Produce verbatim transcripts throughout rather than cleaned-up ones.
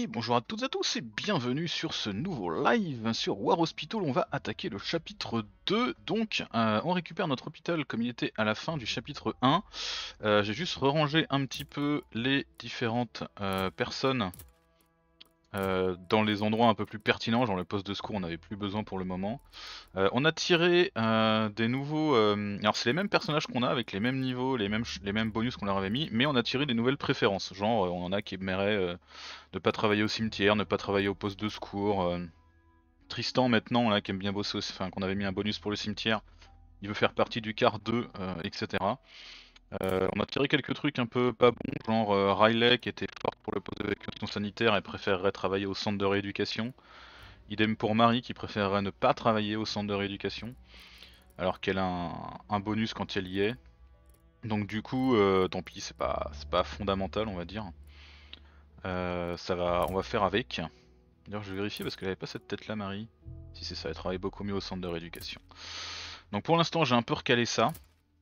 Et bonjour à toutes et à tous et bienvenue sur ce nouveau live sur War Hospital. On va attaquer le chapitre deux. Donc euh, on récupère notre hôpital comme il était à la fin du chapitre un. Euh, J'ai juste rerangé un petit peu les différentes euh, personnes euh, dans les endroits un peu plus pertinents, genre le poste de secours on n'avait plus besoin pour le moment. Euh, on a tiré euh, des nouveaux... euh, Alors c'est les mêmes personnages qu'on a avec les mêmes niveaux, les mêmes, ch- les mêmes bonus qu'on leur avait mis, mais on a tiré des nouvelles préférences. Genre euh, on en a qui aimeraient euh, ne pas travailler au cimetière, ne pas travailler au poste de secours. euh, Tristan maintenant là qui aime bien bosser, aussi- enfin qu'on avait mis un bonus pour le cimetière, il veut faire partie du quart deux, euh, et cetera. Euh, on a tiré quelques trucs un peu pas bons, genre euh, Riley qui était forte pour le poste d'évacuation sanitaire et préférerait travailler au centre de rééducation. Idem pour Marie qui préférerait ne pas travailler au centre de rééducation, alors qu'elle a un, un bonus quand elle y est. Donc du coup, euh, tant pis, c'est pas, c'est pas fondamental on va dire. Euh, ça va, on va faire avec. D'ailleurs, je vais vérifier parce qu'elle avait pas cette tête-là, Marie. Si c'est ça, elle travaille beaucoup mieux au centre de rééducation. Donc pour l'instant, j'ai un peu recalé ça.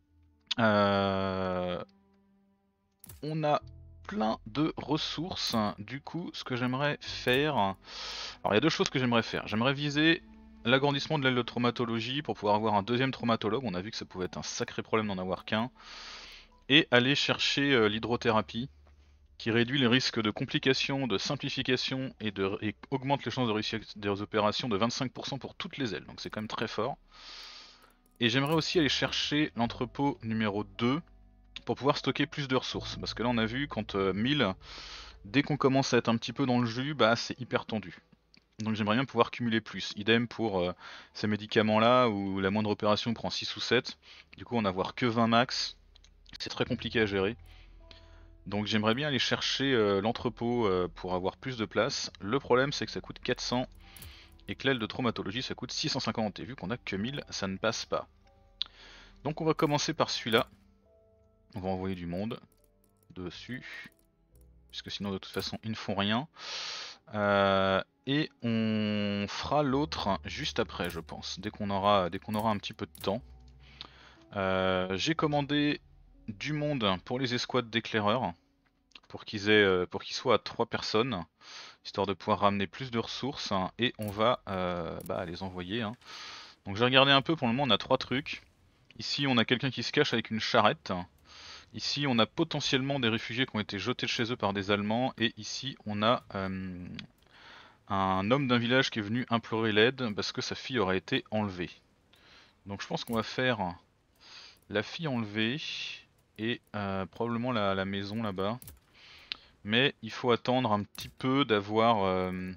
Euh, On a plein de ressources. Du coup, ce que j'aimerais faire... Alors, il y a deux choses que j'aimerais faire. J'aimerais viser l'agrandissement de l'aile de traumatologie pour pouvoir avoir un deuxième traumatologue. On a vu que ça pouvait être un sacré problème d'en avoir qu'un. Et aller chercher euh, l'hydrothérapie, qui réduit les risques de complications, de simplification et, de, et augmente les chances de réussite des opérations de vingt-cinq pour cent pour toutes les ailes, donc c'est quand même très fort. Et j'aimerais aussi aller chercher l'entrepôt numéro deux pour pouvoir stocker plus de ressources, parce que là on a vu quand euh, mille, dès qu'on commence à être un petit peu dans le jus, bah c'est hyper tendu. Donc j'aimerais bien pouvoir cumuler plus. Idem pour euh, ces médicaments là où la moindre opération prend six ou sept, du coup en avoir que vingt max, c'est très compliqué à gérer. Donc j'aimerais bien aller chercher euh, l'entrepôt euh, pour avoir plus de place. Le problème c'est que ça coûte quatre cents et que l'aile de traumatologie ça coûte six cent cinquante et vu qu'on a que mille ça ne passe pas. Donc on va commencer par celui-là. On va envoyer du monde dessus. Puisque sinon de toute façon ils ne font rien. Euh, et on fera l'autre juste après je pense. Dès qu'on aura, dès qu'on aura un petit peu de temps. Euh, J'ai commandé du monde pour les escouades d'éclaireurs. Pour qu'ils aient, euh, pour qu'ils soient à trois personnes. Histoire de pouvoir ramener plus de ressources hein, et on va euh, bah, les envoyer. Hein. Donc j'ai regardé un peu, pour le moment on a trois trucs. Ici on a quelqu'un qui se cache avec une charrette. Ici on a potentiellement des réfugiés qui ont été jetés de chez eux par des Allemands. Et ici on a euh, un homme d'un village qui est venu implorer l'aide parce que sa fille aurait été enlevée. Donc je pense qu'on va faire la fille enlevée et euh, probablement la, la maison là-bas. Mais il faut attendre un petit peu d'avoir... Euh,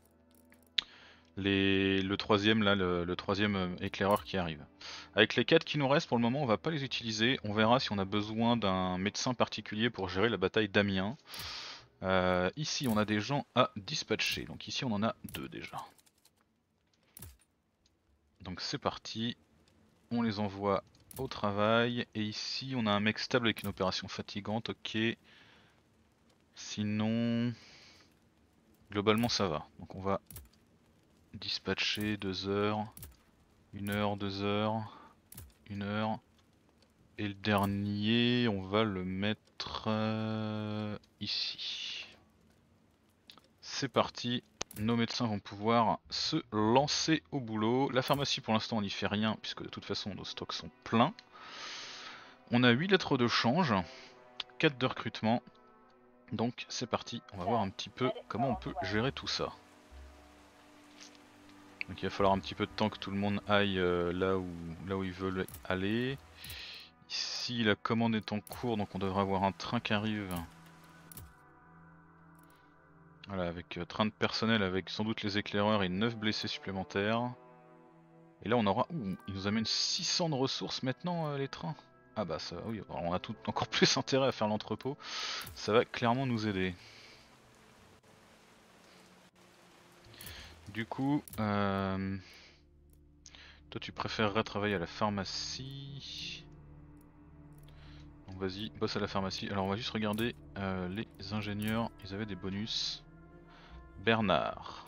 Les, le troisième là, le, le troisième euh, éclaireur qui arrive. Avec les quatre qui nous restent pour le moment, on va pas les utiliser. On verra si on a besoin d'un médecin particulier pour gérer la bataille d'Amiens. Euh, ici, on a des gens à dispatcher. Donc ici, on en a deux déjà. Donc c'est parti. On les envoie au travail. Et ici, on a un mec stable avec une opération fatigante. Ok. Sinon, globalement, ça va. Donc on va dispatcher deux heures, une heure, deux heures, une heure. Et le dernier, on va le mettre euh, ici. C'est parti, nos médecins vont pouvoir se lancer au boulot. La pharmacie pour l'instant on n'y fait rien puisque de toute façon nos stocks sont pleins. On a huit lettres de change, quatre de recrutement. Donc c'est parti, on va voir un petit peu comment on peut gérer tout ça. Donc il va falloir un petit peu de temps que tout le monde aille euh, là où, là où ils veulent aller. Ici la commande est en cours donc on devrait avoir un train qui arrive. Voilà, avec euh, train de personnel, avec sans doute les éclaireurs et neuf blessés supplémentaires. Et là on aura... Ouh, ils nous amènent six cents de ressources maintenant euh, les trains. Ah bah ça, oui, alors, on a tout, encore plus intérêt à faire l'entrepôt. Ça va clairement nous aider. Du coup, euh... toi tu préférerais travailler à la pharmacie. Donc vas-y, bosse à la pharmacie. Alors on va juste regarder euh, les ingénieurs, ils avaient des bonus. Bernard.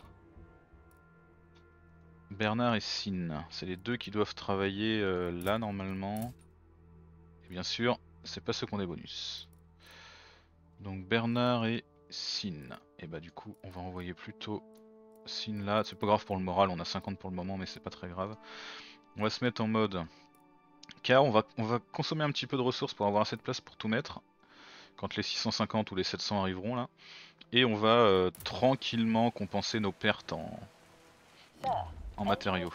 Bernard et Sin, c'est les deux qui doivent travailler euh, là normalement. Et bien sûr, c'est pas ceux qui ont des bonus. Donc Bernard et Sin. Et bah du coup on va envoyer plutôt Sin là, c'est pas grave pour le moral, on a cinquante pour le moment mais c'est pas très grave. On va se mettre en mode car on va, on va consommer un petit peu de ressources pour avoir assez de place pour tout mettre. Quand les six cent cinquante ou les sept cents arriveront là. Et on va euh, tranquillement compenser nos pertes en, en matériaux.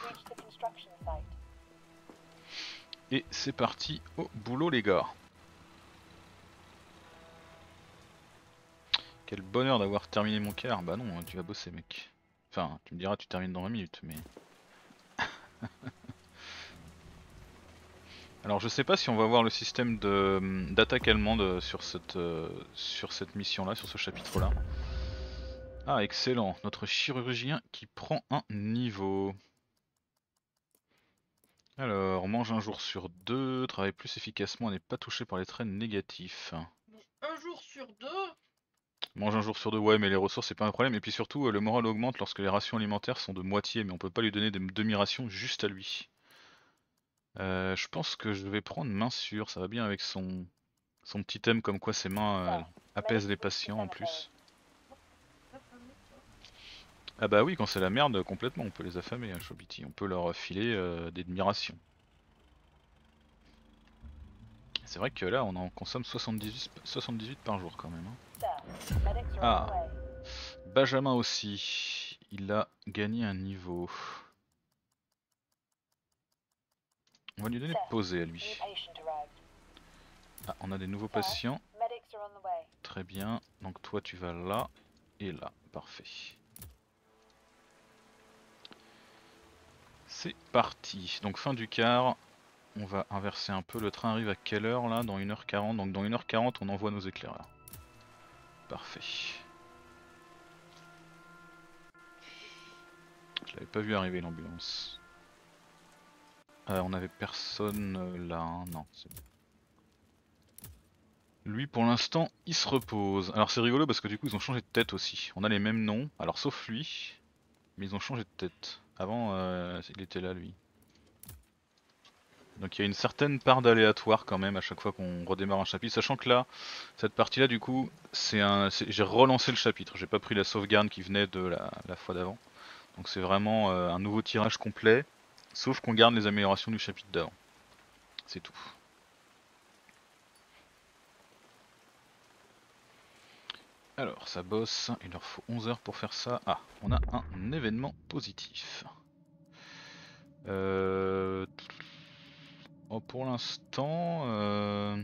Et c'est parti au boulot les gars. Quel bonheur d'avoir terminé mon quart. Bah non, tu vas bosser mec. Enfin, tu me diras tu termines dans vingt minutes mais... Alors je sais pas si on va voir le système d'attaque allemande sur cette, euh, sur cette mission là, sur ce chapitre là. Ah excellent, notre chirurgien qui prend un niveau. Alors, mange un jour sur deux, travaille plus efficacement, n'est pas touché par les traits négatifs. Un jour sur deux? Mange un jour sur deux, ouais, mais les ressources c'est pas un problème. Et puis surtout, euh, le moral augmente lorsque les rations alimentaires sont de moitié, mais on peut pas lui donner des demi-rations juste à lui. Euh, je pense que je vais prendre main sûre, ça va bien avec son, son petit thème comme quoi ses mains euh, apaisent les patients en plus. Ah bah oui, quand c'est la merde, complètement, on peut les affamer, hein, Chobiti. On peut leur filer euh, des demi-rations. C'est vrai que là, on en consomme soixante-dix-huit, soixante-dix-huit par jour quand même. Hein. Ah, Benjamin aussi, il a gagné un niveau. On va lui donner poser à lui. Ah, on a des nouveaux patients. Très bien, donc toi tu vas là et là, parfait. C'est parti, donc fin du quart. On va inverser un peu, le train arrive à quelle heure là? Dans une heure quarante, donc dans une heure quarante on envoie nos éclaireurs. Parfait. Je l'avais pas vu arriver l'ambulance. Euh, on avait personne euh, là, hein. Non, c'est bon. Lui pour l'instant il se repose. Alors c'est rigolo parce que du coup ils ont changé de tête aussi. On a les mêmes noms, alors sauf lui, mais ils ont changé de tête. Avant euh, il était là lui. Donc il y a une certaine part d'aléatoire quand même à chaque fois qu'on redémarre un chapitre, sachant que là, cette partie là du coup, c'est un, j'ai relancé le chapitre, j'ai pas pris la sauvegarde qui venait de la, la fois d'avant. Donc c'est vraiment euh, un nouveau tirage complet, sauf qu'on garde les améliorations du chapitre d'avant. C'est tout. Alors ça bosse, il leur faut onze heures pour faire ça. Ah, on a un événement positif. Euh... Oh, pour l'instant... Euh...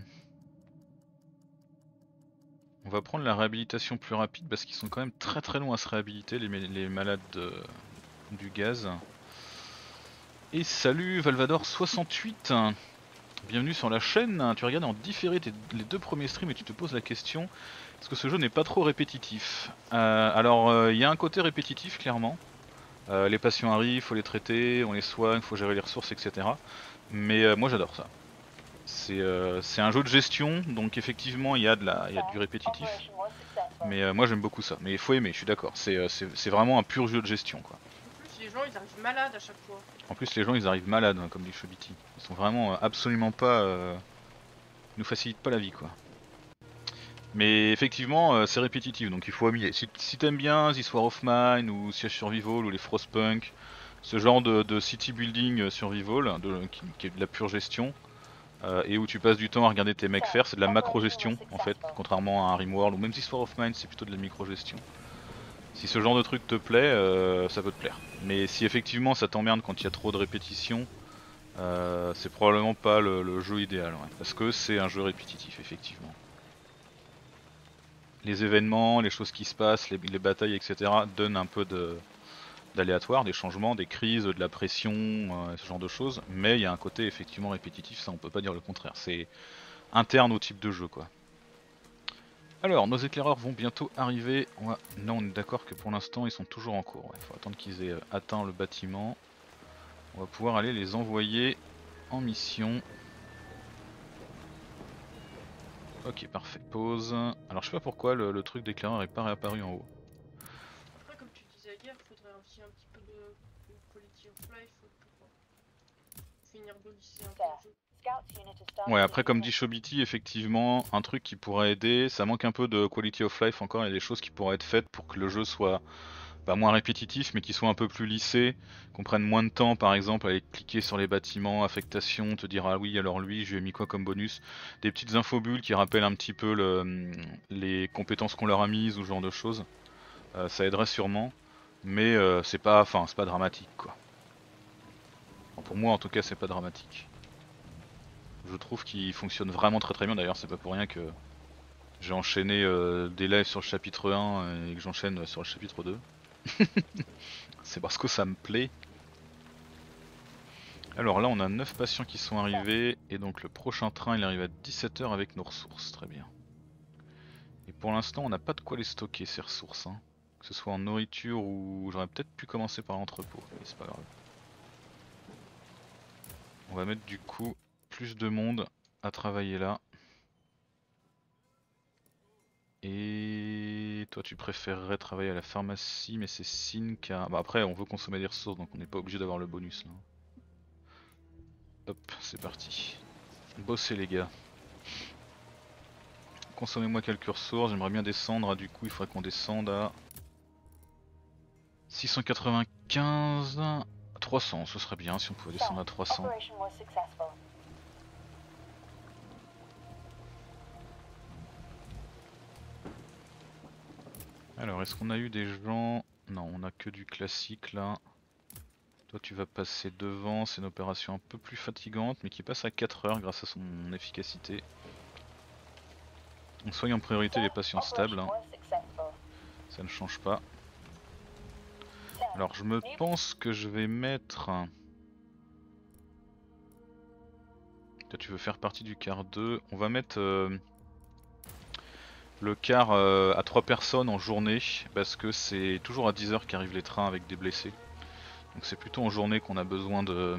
On va prendre la réhabilitation plus rapide parce qu'ils sont quand même très très longs à se réhabiliter les, les malades de, du gaz. Et salut Valvador soixante-huit, bienvenue sur la chaîne. Tu regardes en différé tes, les deux premiers streams et tu te poses la question est-ce que ce jeu n'est pas trop répétitif? euh, Alors il euh, y a un côté répétitif clairement. Euh, les patients arrivent, faut les traiter, on les soigne, faut gérer les ressources, et cetera. Mais euh, moi j'adore ça. C'est euh, un jeu de gestion, donc effectivement il y, a de la, y a du répétitif. Mais euh, moi j'aime beaucoup ça. Mais il faut aimer, je suis d'accord. C'est euh, vraiment un pur jeu de gestion quoi. En plus les gens ils arrivent malades à chaque fois. En plus les gens ils arrivent malades hein, comme dit Chobiti. Ils sont vraiment euh, absolument pas... Euh, nous facilitent pas la vie quoi. Mais effectivement euh, c'est répétitif donc il faut aimer. Si, si t'aimes bien This War of Mine ou Siege Survival ou les Frostpunk, ce genre de, de city building survival de, qui, qui est de la pure gestion, Euh, et où tu passes du temps à regarder tes mecs faire, c'est de la macro-gestion en fait, contrairement à un Rimworld ou même This War of Mine, c'est plutôt de la micro-gestion. Si ce genre de truc te plaît, euh, ça peut te plaire. Mais si effectivement ça t'emmerde quand il y a trop de répétitions, euh, c'est probablement pas le, le jeu idéal, ouais, parce que c'est un jeu répétitif effectivement. Les événements, les choses qui se passent, les, les batailles, et cetera donnent un peu de d'aléatoire, des changements, des crises, de la pression, euh, ce genre de choses, mais il y a un côté effectivement répétitif, ça on peut pas dire le contraire, c'est interne au type de jeu quoi. Alors nos éclaireurs vont bientôt arriver, on va... là on est d'accord que pour l'instant ils sont toujours en cours, il ouais. faut attendre qu'ils aient atteint le bâtiment, on va pouvoir aller les envoyer en mission. Ok parfait, pause. Alors je sais pas pourquoi le, le truc d'éclaireur est pas réapparu en haut. Après comme tu disais hier, il faudrait aussi un petit peu de, de quality of life pour finir de lisser un peu le jeu. Ouais, après comme dit Chobiti, effectivement, un truc qui pourrait aider, ça manque un peu de quality of life encore, il y a des choses qui pourraient être faites pour que le jeu soit pas moins répétitif, mais qui soit un peu plus lissé, qu'on prenne moins de temps par exemple à aller cliquer sur les bâtiments, affectation, te dire ah oui alors lui je lui ai mis quoi comme bonus, des petites infobulles qui rappellent un petit peu le, les compétences qu'on leur a mises ou ce genre de choses, euh, ça aiderait sûrement, mais euh, c'est pas, enfin c'est pas dramatique quoi. Enfin, pour moi en tout cas c'est pas dramatique. Je trouve qu'il fonctionne vraiment très très bien, d'ailleurs c'est pas pour rien que j'ai enchaîné euh, des lives sur le chapitre un et que j'enchaîne sur le chapitre deux. C'est parce que ça me plaît. Alors là on a neuf patients qui sont arrivés et donc le prochain train il arrive à dix-sept heures avec nos ressources, très bien. Et pour l'instant on n'a pas de quoi les stocker ces ressources, hein. Que ce soit en nourriture ou j'aurais peut-être pu commencer par l'entrepôt, mais c'est pas grave. On va mettre du coup plus de monde à travailler là. Et toi tu préférerais travailler à la pharmacie, mais c'est Sin qui a... Bah après on veut consommer des ressources donc on n'est pas obligé d'avoir le bonus là. Hop, c'est parti. Bossez les gars. Consommez-moi quelques ressources, j'aimerais bien descendre, du coup il faudrait qu'on descende à six cent quatre-vingt-quinze, trois cents, ce serait bien si on pouvait descendre à trois cents. Alors est-ce qu'on a eu des gens... Non, on a que du classique là. Toi tu vas passer devant, c'est une opération un peu plus fatigante mais qui passe à quatre heures grâce à son efficacité. On soigne en priorité les patients stables, hein. Ça ne change pas. Alors je me pense que je vais mettre... Toi tu veux faire partie du quart deux, on va mettre euh, le quart euh, à trois personnes en journée parce que c'est toujours à dix heures qu'arrivent les trains avec des blessés. Donc c'est plutôt en journée qu'on a besoin de,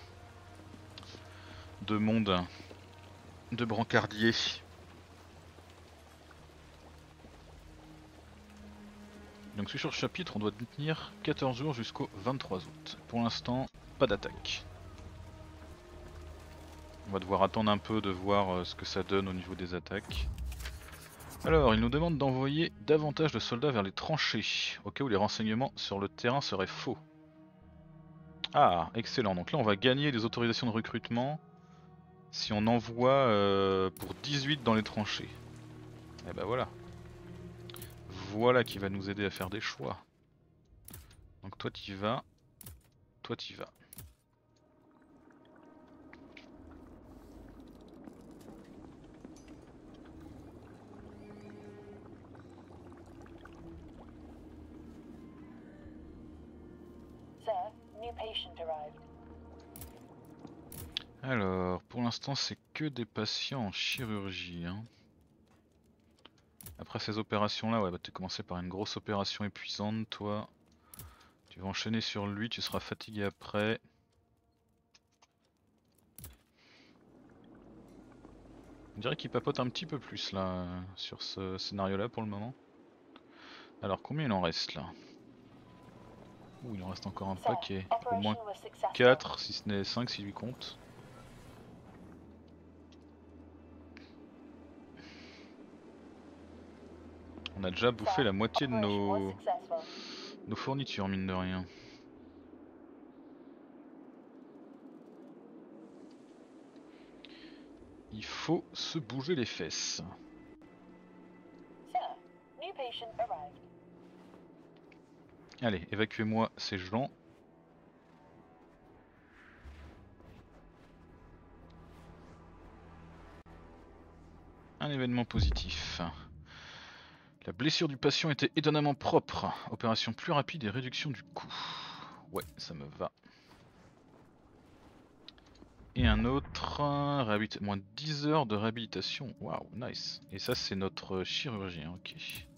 de monde, de brancardiers. Donc sur le chapitre on doit tenir quatorze jours jusqu'au vingt-trois août. Pour l'instant pas d'attaque. On va devoir attendre un peu de voir ce que ça donne au niveau des attaques. Alors, il nous demande d'envoyer davantage de soldats vers les tranchées, au cas où les renseignements sur le terrain seraient faux. Ah, excellent. Donc là, on va gagner des autorisations de recrutement si on envoie euh, pour dix-huit dans les tranchées. Et bah voilà. Voilà qui va nous aider à faire des choix. Donc toi t'y vas, toi t'y vas. Alors, pour l'instant c'est que des patients en chirurgie, hein. Après ces opérations là, ouais, bah t'es commencé par une grosse opération épuisante, toi. Tu vas enchaîner sur lui, tu seras fatigué après. On dirait qu'il papote un petit peu plus là, sur ce scénario là pour le moment. Alors combien il en reste là? Ouh, il en reste encore un paquet. Au moins quatre, si ce n'est cinq si je lui compte. On a déjà bouffé la moitié de nos, nos fournitures mine de rien. Il faut se bouger les fesses. Allez, évacuez-moi ces gens. Un événement positif. La blessure du patient était étonnamment propre. Opération plus rapide et réduction du coût. Ouais, ça me va. Et un autre, réhabit... moins dix heures de réhabilitation. Waouh, nice. Et ça c'est notre chirurgien, ok.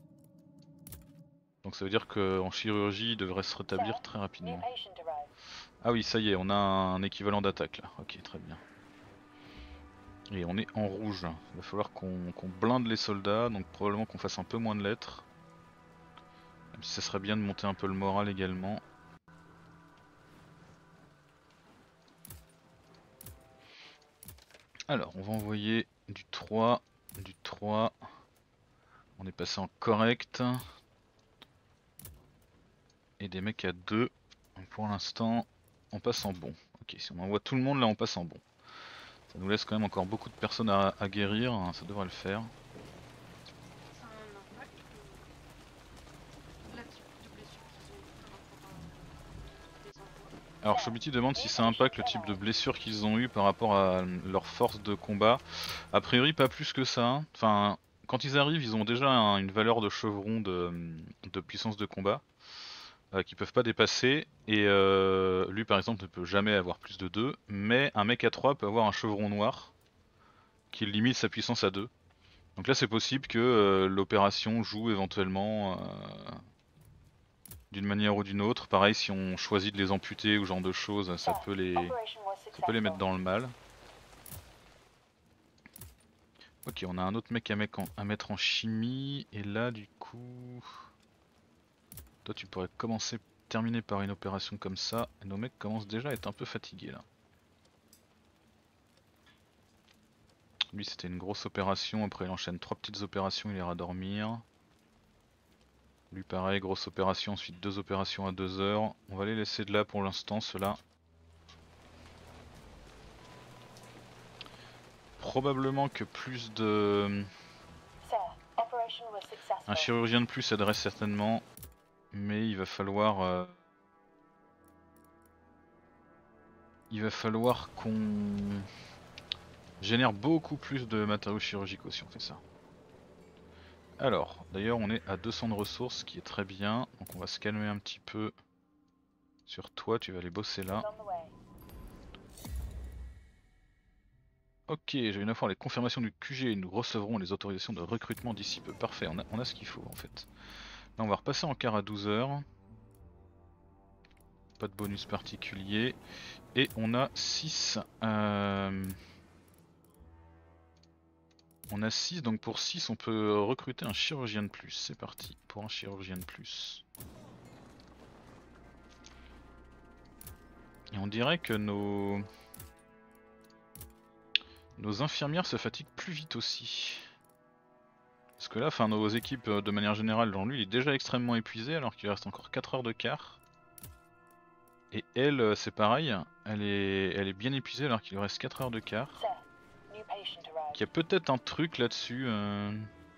Donc ça veut dire qu'en chirurgie il devrait se rétablir très rapidement. Ah oui, ça y est, on a un équivalent d'attaque là. Ok, très bien. Et on est en rouge. Il va falloir qu'on qu'on blinde les soldats, donc probablement qu'on fasse un peu moins de lettres. Même si ça serait bien de monter un peu le moral également. Alors, on va envoyer du trois, du trois. On est passé en correct. Et des mecs à deux. Donc pour l'instant, on passe en bon. Ok, si on envoie tout le monde là, on passe en bon. Ça nous laisse quand même encore beaucoup de personnes à, à guérir, hein, ça devrait le faire. Ça a un impact ou la type de blessure qu'ils ont eu par rapport à les envois. Alors Chobiti demande si ça impacte le type de blessure qu'ils ont eu par rapport à leur force de combat. A priori pas plus que ça. Hein. Enfin, quand ils arrivent, ils ont déjà un- une valeur de chevron de, de puissance de combat. Euh, qu'ils peuvent pas dépasser, et euh, lui par exemple ne peut jamais avoir plus de deux, mais un mec à trois peut avoir un chevron noir qui limite sa puissance à deux. Donc là c'est possible que euh, l'opération joue éventuellement euh, d'une manière ou d'une autre. Pareil, si on choisit de les amputer ou ce genre de choses, ça peut les, ça peut les mettre dans le mal. Ok, on a un autre mec à, mec en, à mettre en chimie, et là du coup... Toi tu pourrais commencer, terminer par une opération comme ça, et nos mecs commencent déjà à être un peu fatigués là. Lui c'était une grosse opération, après il enchaîne trois petites opérations, il ira dormir. Lui pareil, grosse opération, ensuite deux opérations à deux heures. On va les laisser de là pour l'instant, ceux-là. Probablement que plus de... Un chirurgien de plus aiderait certainement, mais il va falloir... Euh... Il va falloir qu'on génère beaucoup plus de matériaux chirurgicaux si on fait ça. Alors, d'ailleurs on est à deux cents de ressources, ce qui est très bien. Donc on va se calmer un petit peu sur toi, tu vas aller bosser là. Ok, j'ai une info, les confirmations du Q G, nous recevrons les autorisations de recrutement d'ici peu. Parfait, on a, on a ce qu'il faut en fait. Là on va repasser en quart à douze heures. Pas de bonus particulier. Et on a six. Euh... On a six, donc pour six on peut recruter un chirurgien de plus. C'est parti pour un chirurgien de plus. Et on dirait que nos... Nos infirmières se fatiguent plus vite aussi. Parce que là, enfin, nos équipes de manière générale, genre lui il est déjà extrêmement épuisé alors qu'il reste encore quatre heures de quart. Et elle, c'est pareil, elle est, elle est bien épuisée alors qu'il lui reste quatre heures de quart. Il y a peut-être un truc là-dessus, euh...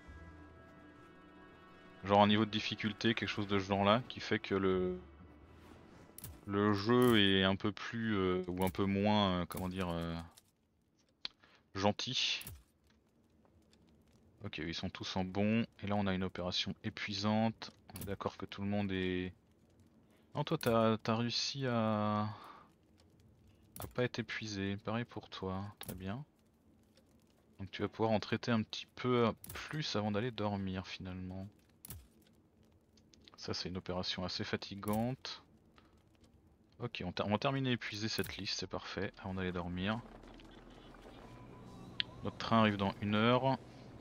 genre un niveau de difficulté, quelque chose de ce genre là, qui fait que le le jeu est un peu plus, euh, ou un peu moins, euh, comment dire, euh... gentil. Ok, ils sont tous en bon, et là on a une opération épuisante, on est d'accord que tout le monde est... Non, toi t'as as réussi à... à pas être épuisé, pareil pour toi, très bien. Donc tu vas pouvoir en traiter un petit peu plus avant d'aller dormir finalement. Ça c'est une opération assez fatigante. Ok, on, on va terminer épuiser cette liste, c'est parfait, avant d'aller dormir. Notre train arrive dans une heure.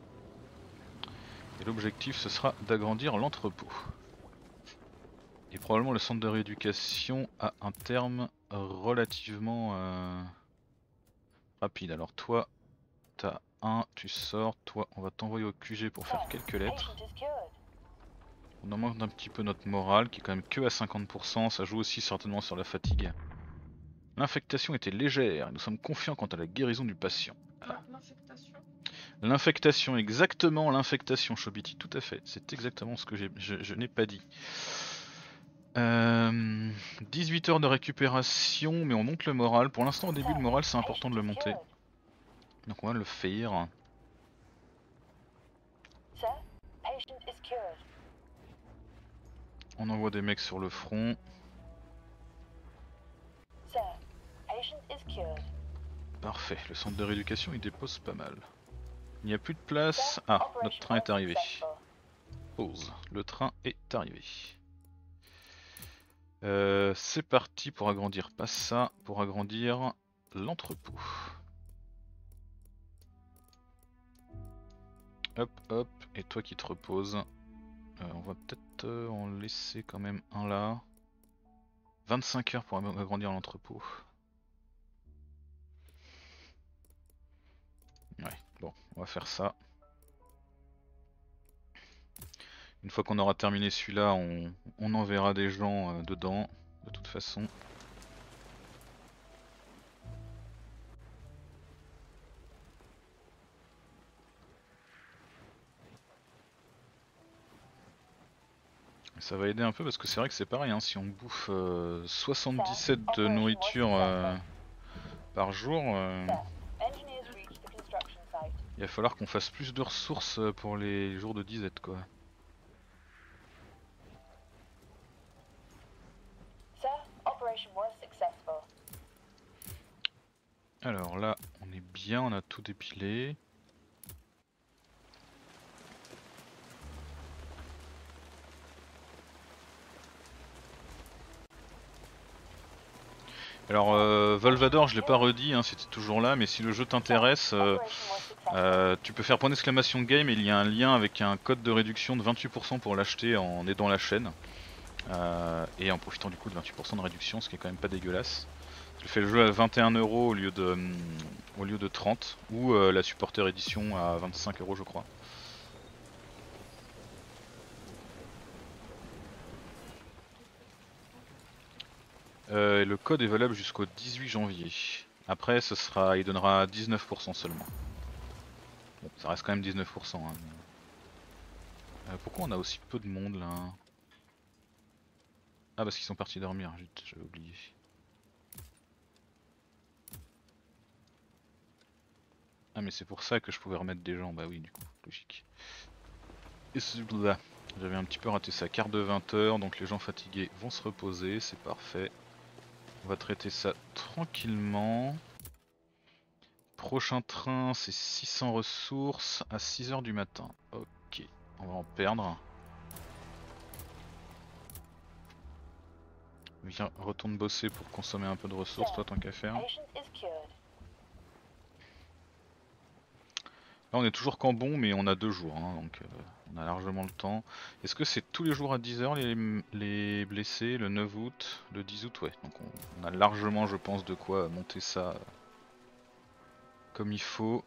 Et l'objectif ce sera d'agrandir l'entrepôt. Et probablement le centre de rééducation a un terme relativement euh, rapide. Alors toi, t'as un, tu sors, toi on va t'envoyer au Q G pour faire quelques lettres. On augmente un petit peu notre morale qui est quand même que à cinquante pour cent, ça joue aussi certainement sur la fatigue. L'infectation était légère et nous sommes confiants quant à la guérison du patient. Ah. L'infectation. L'infectation, exactement l'infectation, Chobiti, tout à fait, c'est exactement ce que je, je n'ai pas dit. Euh, dix-huit heures de récupération, mais on monte le moral. Pour l'instant, au début, le moral, c'est important de le monter. Donc on va le faire. On envoie des mecs sur le front. Parfait, le centre de rééducation il dépose pas mal. Il n'y a plus de place. Ah, notre train est arrivé. Pause, le train est arrivé. Euh, c'est parti pour agrandir, pas ça, pour agrandir l'entrepôt. Hop, hop, et toi qui te reposes. Euh, on va peut-être euh, en laisser quand même un là. vingt-cinq heures pour agrandir l'entrepôt. Ouais, bon, on va faire ça. Une fois qu'on aura terminé celui-là, on, on enverra des gens euh, dedans, de toute façon. Ça va aider un peu parce que c'est vrai que c'est pareil, hein, si on bouffe euh, soixante-dix-sept de nourriture euh, par jour, euh, il va falloir qu'on fasse plus de ressources pour les jours de disette quoi. Alors là, on est bien, on a tout dépilé. Alors euh, Valvador, je l'ai pas redit, hein, c'était toujours là, mais si le jeu t'intéresse, euh, euh, tu peux faire point d'exclamation game et il y a un lien avec un code de réduction de vingt-huit pour cent pour l'acheter en aidant la chaîne. Euh, et en profitant du coup de vingt-huit pour cent de réduction, ce qui est quand même pas dégueulasse. Je fais le jeu à vingt et un euros au lieu de hum, au lieu de trente, ou euh, la supporter édition à vingt-cinq euros je crois. Euh, le code est valable jusqu'au dix-huit janvier. Après, ce sera, il donnera dix-neuf pour cent seulement. Bon, ça reste quand même dix-neuf pour cent. Hein, mais... euh, pourquoi on a aussi peu de monde là? Ah, parce qu'ils sont partis dormir, j'avais oublié. Ah, mais c'est pour ça que je pouvais remettre des gens, bah oui, du coup, logique. Et là, j'avais un petit peu raté ça. Quart de vingt heures, donc les gens fatigués vont se reposer, c'est parfait. On va traiter ça tranquillement. Prochain train, c'est six cents ressources à six heures du matin. Ok, on va en perdre. Viens, retourne bosser pour consommer un peu de ressources, toi, tant qu'à faire. Là, on est toujours qu'en bon, mais on a deux jours, hein, donc euh, on a largement le temps. Est-ce que c'est tous les jours à dix heures les, les blessés, le neuf août, le dix août? Ouais, donc on, on a largement, je pense, de quoi monter ça comme il faut.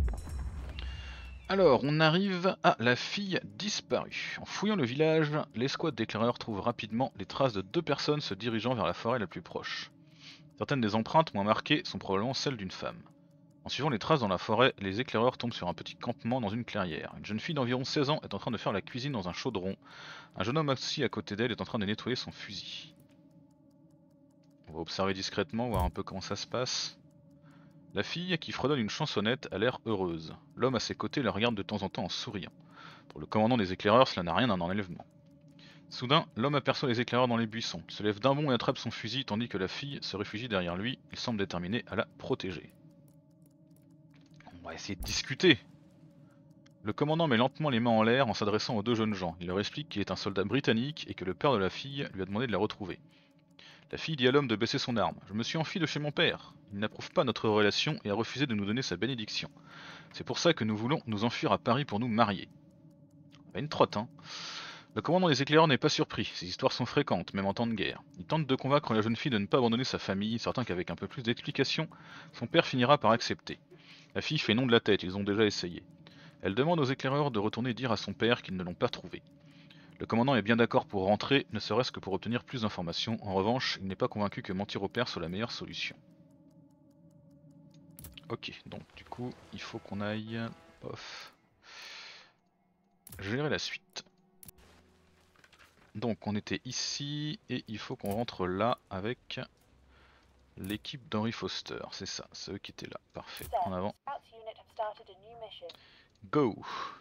Alors, on arrive à la fille disparue. En fouillant le village, l'escouade d'éclaireurs trouve rapidement les traces de deux personnes se dirigeant vers la forêt la plus proche. Certaines des empreintes moins marquées sont probablement celles d'une femme. En suivant les traces dans la forêt, les éclaireurs tombent sur un petit campement dans une clairière. Une jeune fille d'environ seize ans est en train de faire la cuisine dans un chaudron. Un jeune homme assis à côté d'elle est en train de nettoyer son fusil. On va observer discrètement, voir un peu comment ça se passe. La fille, qui fredonne une chansonnette, a l'air heureuse. L'homme à ses côtés la regarde de temps en temps en souriant. Pour le commandant des éclaireurs, cela n'a rien d'un enlèvement. Soudain, l'homme aperçoit les éclaireurs dans les buissons. Il se lève d'un bond et attrape son fusil tandis que la fille se réfugie derrière lui. Il semble déterminé à la protéger. On va essayer de discuter. Le commandant met lentement les mains en l'air en s'adressant aux deux jeunes gens. Il leur explique qu'il est un soldat britannique et que le père de la fille lui a demandé de la retrouver. La fille dit à l'homme de baisser son arme. « Je me suis enfui de chez mon père. Il n'approuve pas notre relation et a refusé de nous donner sa bénédiction. C'est pour ça que nous voulons nous enfuir à Paris pour nous marier. » On a une trotte, hein. Le commandant des éclaireurs n'est pas surpris, ces histoires sont fréquentes, même en temps de guerre. Il tente de convaincre la jeune fille de ne pas abandonner sa famille, certain qu'avec un peu plus d'explications, son père finira par accepter. La fille fait non de la tête, ils ont déjà essayé. Elle demande aux éclaireurs de retourner dire à son père qu'ils ne l'ont pas trouvé. Le commandant est bien d'accord pour rentrer, ne serait-ce que pour obtenir plus d'informations. En revanche, il n'est pas convaincu que mentir au père soit la meilleure solution. Ok, donc du coup, il faut qu'on aille... Off. Gérer la suite. Donc on était ici, et il faut qu'on rentre là avec l'équipe d'Henry Foster. C'est ça, c'est eux qui étaient là. Parfait, en avant. Go!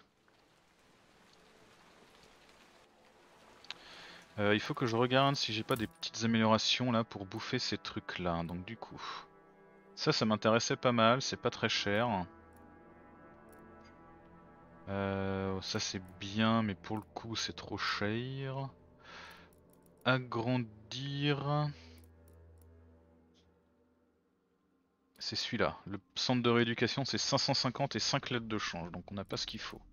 Euh, il faut que je regarde si j'ai pas des petites améliorations là pour bouffer ces trucs là. Donc du coup, ça, ça m'intéressait pas mal, c'est pas très cher. Euh, ça c'est bien, mais pour le coup c'est trop cher. Agrandir. C'est celui-là. Le centre de rééducation c'est cinq cent cinquante et cinq lettres de change, donc on n'a pas ce qu'il faut.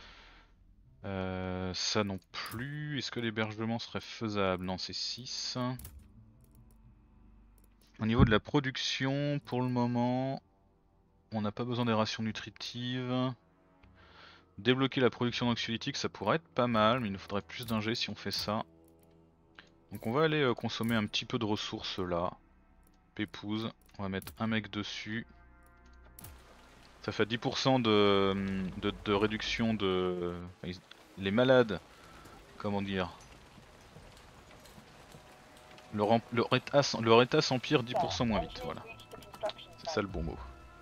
Euh, ça non plus. Est-ce que l'hébergement serait faisable? Non, c'est six. Au niveau de la production, pour le moment, on n'a pas besoin des rations nutritives. Débloquer la production d'anxiolytiques, ça pourrait être pas mal, mais il nous faudrait plus d'ingé si on fait ça. Donc on va aller euh, consommer un petit peu de ressources là. Pépouze, on va mettre un mec dessus. Ça fait dix pour cent de, de, de réduction de... Les malades, comment dire... Leur, em- leur, état, s'en- leur état s'empire dix pour cent moins vite, voilà. C'est ça le bon mot.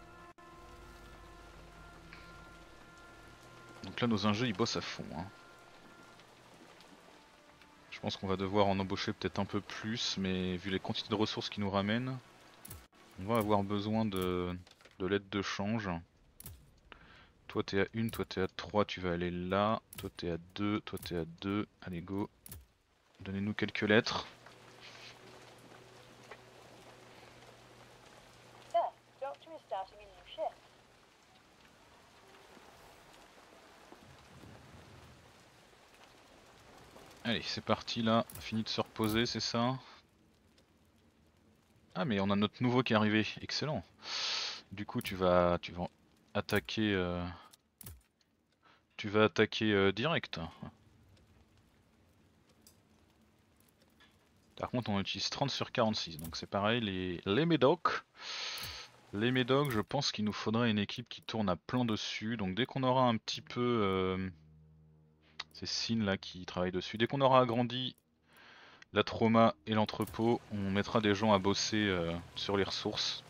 Donc là nos ingés ils bossent à fond. Hein. Je pense qu'on va devoir en embaucher peut-être un peu plus, mais vu les quantités de ressources qui nous ramènent, on va avoir besoin de, de l'aide de change. Toi t'es à une, toi t'es à trois, tu vas aller là. Toi t'es à deux, toi t'es à deux. Allez go. Donnez-nous quelques lettres. Allez, c'est parti là, fini de se reposer, c'est ça? Ah mais on a notre nouveau qui est arrivé, excellent. Du coup tu vas tu vas attaquer euh, tu vas attaquer euh, direct. Par contre on utilise trente sur quarante-six, donc c'est pareil, les, les médocs. Les médocs, je pense qu'il nous faudrait une équipe qui tourne à plein dessus, donc dès qu'on aura un petit peu... Euh, c'est Sin là qui travaille dessus, dès qu'on aura agrandi la trauma et l'entrepôt, on mettra des gens à bosser euh, sur les ressources.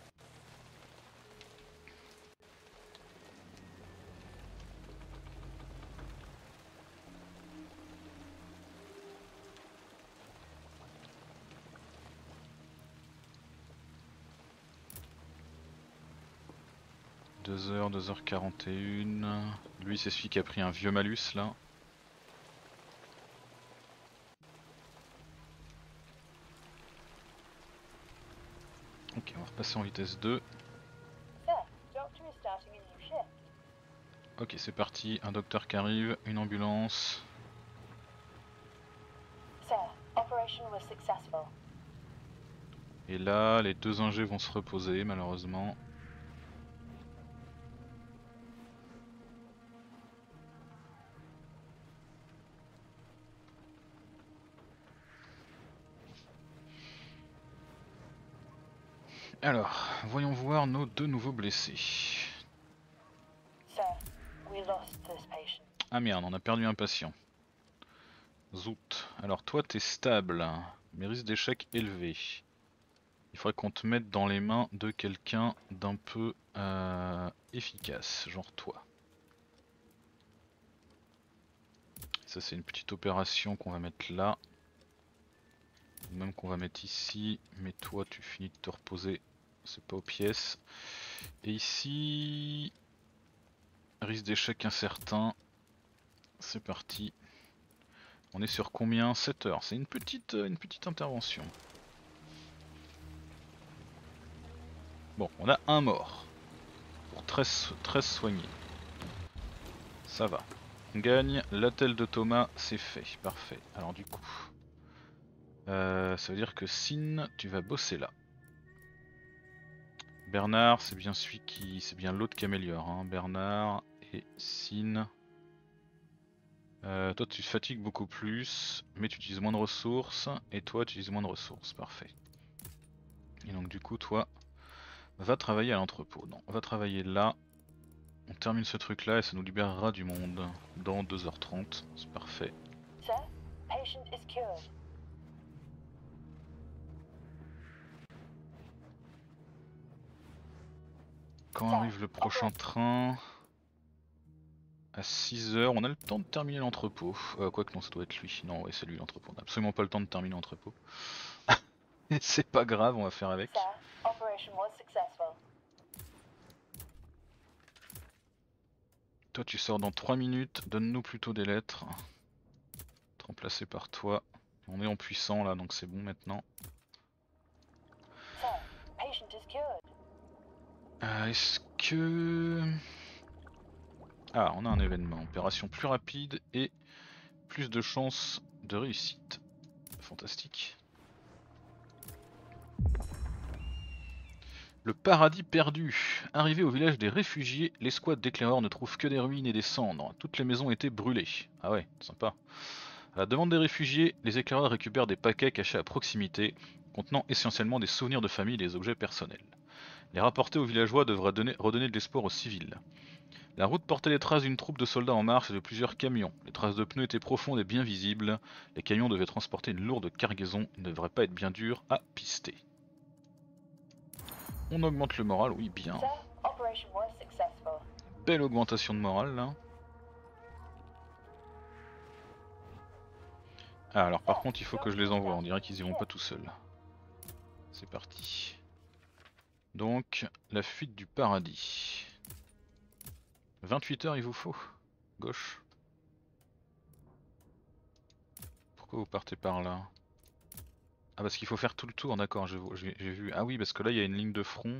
deux heures, deux heures quarante et une. Lui c'est celui qui a pris un vieux malus là. Ok, on va repasser en vitesse deux. Ok, c'est parti, un docteur qui arrive, une ambulance. Et là, les deux ingés vont se reposer malheureusement. Alors, voyons voir nos deux nouveaux blessés. Ah merde, on a perdu un patient. Zout. Alors toi t'es stable, mais risque d'échec élevé. Il faudrait qu'on te mette dans les mains de quelqu'un d'un peu euh, efficace, genre toi. Ça c'est une petite opération qu'on va mettre là. Même qu'on va mettre ici, mais toi tu finis de te reposer, c'est pas aux pièces. Et ici, risque d'échec incertain. C'est parti. On est sur combien? sept heures, c'est une petite, une petite intervention. Bon, on a un mort. Pour treize, treize soignés. Ça va. On gagne, l'attel de Thomas, c'est fait, parfait. Alors du coup, euh, ça veut dire que Sin, tu vas bosser là. Bernard, c'est bien celui qui, c'est bien l'autre qui améliore. Hein. Bernard et Sin. Euh, toi, tu te fatigues beaucoup plus, mais tu utilises moins de ressources. Et toi, tu utilises moins de ressources, parfait. Et donc du coup, toi, va travailler à l'entrepôt. Non, on va travailler là. On termine ce truc là et ça nous libérera du monde dans deux heures trente, c'est parfait. Quand arrive le prochain train? À six heures, on a le temps de terminer l'entrepôt. Euh, Quoique non, ça doit être lui. Non, ouais, c'est lui l'entrepôt. On n'a absolument pas le temps de terminer l'entrepôt. C'est pas grave, on va faire avec. Toi, tu sors dans trois minutes. Donne-nous plutôt des lettres. Te remplacer par toi. On est en puissant là, donc c'est bon maintenant. Euh, Est-ce que... Ah, on a un événement. Opération plus rapide et plus de chances de réussite. Fantastique. Le paradis perdu. Arrivé au village des réfugiés, l'escouade d'éclaireurs ne trouve que des ruines et des cendres. Toutes les maisons étaient brûlées. Ah ouais, sympa. À la demande des réfugiés, les éclaireurs récupèrent des paquets cachés à proximité, contenant essentiellement des souvenirs de famille et des objets personnels. Les rapporter aux villageois devraient donner, redonner de l'espoir aux civils. La route portait les traces d'une troupe de soldats en marche et de plusieurs camions. Les traces de pneus étaient profondes et bien visibles. Les camions devaient transporter une lourde cargaison. Ils ne devraient pas être bien durs à pister. On augmente le moral, oui, bien. Belle augmentation de morale là. Ah, alors par contre il faut que je les envoie, on dirait qu'ils y vont pas tout seuls. C'est parti. Donc, la fuite du paradis. vingt-huit heures il vous faut. Gauche. Pourquoi vous partez par là? Ah parce qu'il faut faire tout le tour, d'accord, j'ai vu. Ah oui, parce que là il y a une ligne de front.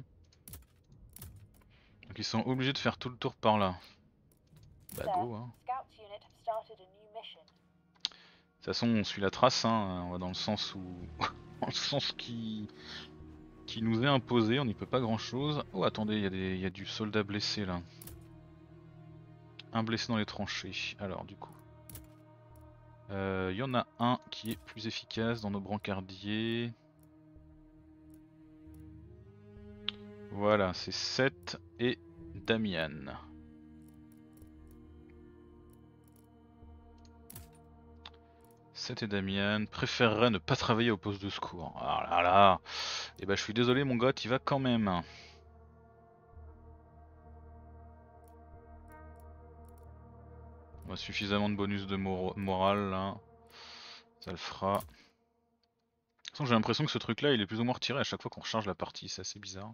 Donc ils sont obligés de faire tout le tour par là. Bah go hein. De toute façon on suit la trace, hein. On va dans le sens où... dans le sens qui... qui nous est imposé, on n'y peut pas grand chose. Oh attendez, il y, des... y a du soldat blessé là. Un blessé dans les tranchées, alors du coup. Il euh, y en a un qui est plus efficace dans nos brancardiers. Voilà, c'est Seth et Damian. Seth et Damian préféreraient ne pas travailler au poste de secours. Ah là là. Et bah je suis désolé mon gars, t'y vas quand même. On a suffisamment de bonus de mor morale là. Ça le fera. De toute façon j'ai l'impression que ce truc là il est plus ou moins retiré à chaque fois qu'on recharge la partie, c'est assez bizarre.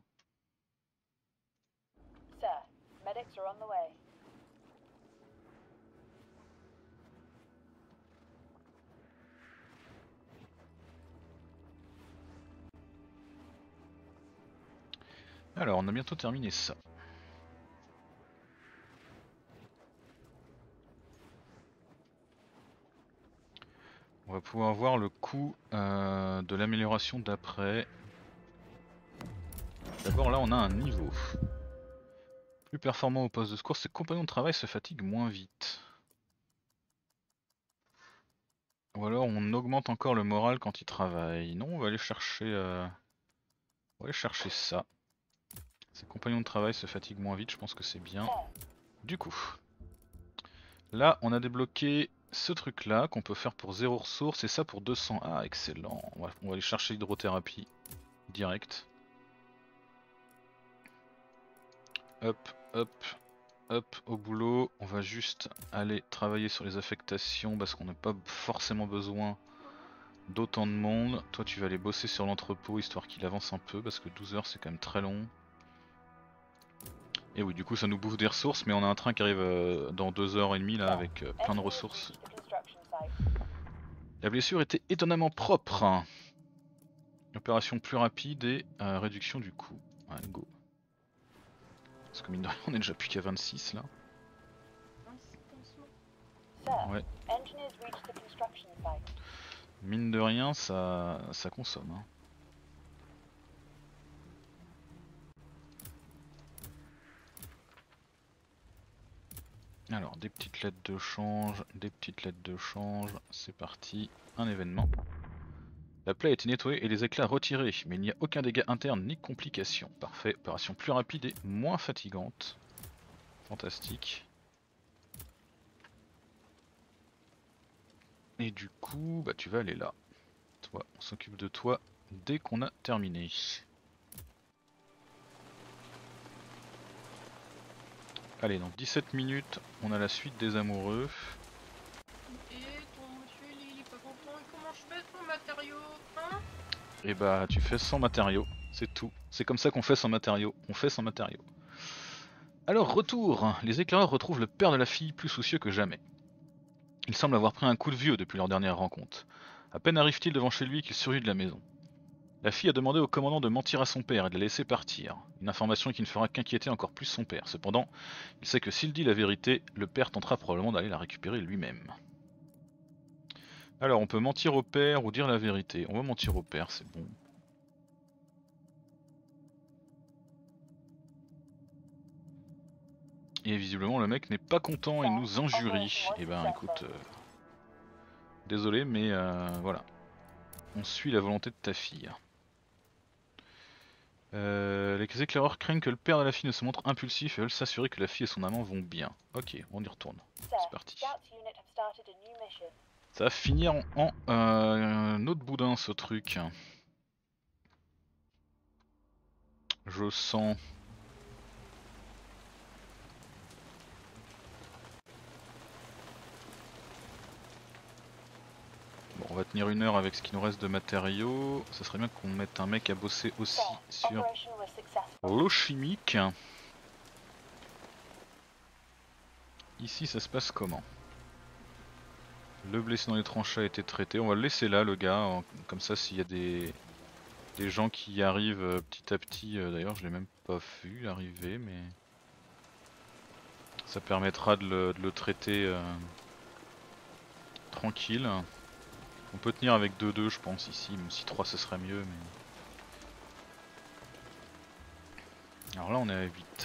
Alors on a bientôt terminé ça. On va pouvoir voir le coût euh, de l'amélioration d'après. D'abord là on a un niveau. Plus performant au poste de secours, ses compagnons de travail se fatiguent moins vite. Ou alors on augmente encore le moral quand ils travaillent. Non, on va aller chercher, euh... on va aller chercher ça. Ses compagnons de travail se fatiguent moins vite, je pense que c'est bien. Du coup, là on a débloqué ce truc là qu'on peut faire pour zéro ressources et ça pour deux cents. Ah excellent, on va, on va aller chercher l'hydrothérapie direct. Hop, hop, hop, au boulot. On va juste aller travailler sur les affectations parce qu'on n'a pas forcément besoin d'autant de monde. Toi tu vas aller bosser sur l'entrepôt histoire qu'il avance un peu parce que douze heures c'est quand même très long. Et oui, du coup ça nous bouffe des ressources, mais on a un train qui arrive euh, dans deux heures trente là avec euh, plein de ressources. La blessure était étonnamment propre. Opération plus rapide et euh, réduction du coût. Ouais, go. Parce que mine de rien on est déjà plus qu'à vingt-six là. Ouais. Mine de rien ça, ça consomme. Hein. Alors des petites lettres de change, des petites lettres de change, c'est parti, un événement. La plaie a été nettoyée et les éclats retirés, mais il n'y a aucun dégât interne ni complication. Parfait, opération plus rapide et moins fatigante. Fantastique. Et du coup, bah tu vas aller là. Toi, on s'occupe de toi dès qu'on a terminé. Allez, dans dix-sept minutes, on a la suite des amoureux. Et ton monsieur il est pas content, comment je fais sans matériaux, hein? Et bah tu fais sans matériaux, c'est tout. C'est comme ça qu'on fait sans matériaux, on fait sans matériaux. Alors retour, les éclaireurs retrouvent le père de la fille plus soucieux que jamais. Il semble avoir pris un coup de vieux depuis leur dernière rencontre. À peine arrive-t-il devant chez lui qu'il surgit de la maison. La fille a demandé au commandant de mentir à son père et de la laisser partir, une information qui ne fera qu'inquiéter encore plus son père. Cependant, il sait que s'il dit la vérité, le père tentera probablement d'aller la récupérer lui-même. Alors on peut mentir au père ou dire la vérité. On va mentir au père, c'est bon. Et visiblement le mec n'est pas content, il nous injurie. Et ben écoute, euh, désolé mais euh, voilà. On suit la volonté de ta fille. Euh, les éclaireurs craignent que le père de la fille ne se montre impulsif et veulent s'assurer que la fille et son amant vont bien. Ok, on y retourne. C'est parti. Ça va finir en, en euh, un autre boudin ce truc. Je sens... Bon, on va tenir une heure avec ce qui nous reste de matériaux. Ça serait bien qu'on mette un mec à bosser aussi sur l'eau chimique. Ici ça se passe comment? Le blessé dans les tranchées a été traité. On va le laisser là le gars. Comme ça s'il y a des... des gens qui y arrivent euh, petit à petit. Euh, D'ailleurs je l'ai même pas vu arriver mais... Ça permettra de le, de le traiter euh, tranquille. On peut tenir avec deux deux je pense ici, même si trois ce serait mieux. Mais... Alors là on est à huit.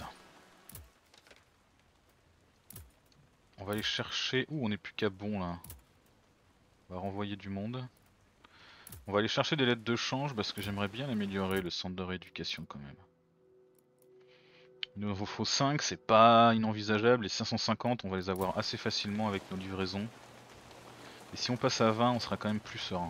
On va aller chercher... Ouh on est plus qu'à bon là. On va renvoyer du monde. On va aller chercher des lettres de change parce que j'aimerais bien améliorer le centre de rééducation quand même. Il nous en faut cinq, c'est pas inenvisageable. Les cinq cent cinquante on va les avoir assez facilement avec nos livraisons. Et si on passe à vingt on sera quand même plus serein.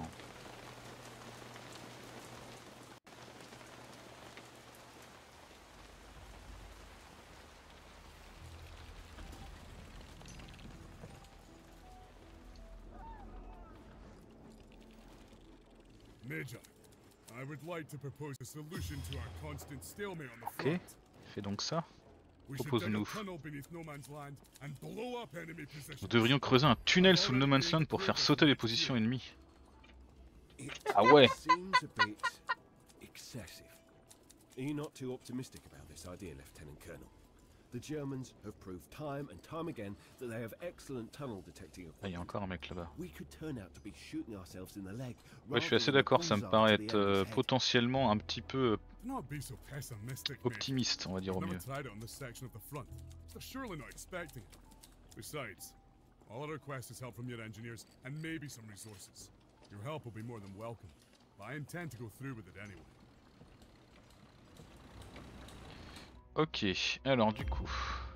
Major, I would like to propose a solution to our constant stalemate on the Ok, front. fais donc ça. We should dig a Propose-nous. tunnel beneath No Man's Land and blow up enemy Nous positions. devrions creuser un tunnel sous le No Man's Land pour faire sauter les positions ennemies. Ah ouais. Seems a bit excessive. Are you not too optimistic about this idea, Lieutenant Colonel? The Germans have proved time and time again that they have excellent tunnel detecting Ah, il y a equipment. encore un mec là-bas. We could turn out to be shooting ourselves in the leg. Ouais, je suis assez d'accord, ça me paraît être euh, potentiellement un petit peu Not be so pessimistic, mate. optimiste, on va dire au I've never mieux. tried it on this section of the front. They're surely not expecting it. Besides, all I request is help from your engineers and maybe some resources. Your help will be more than welcome, but I intend to go through with it anyway. Ok, alors du coup...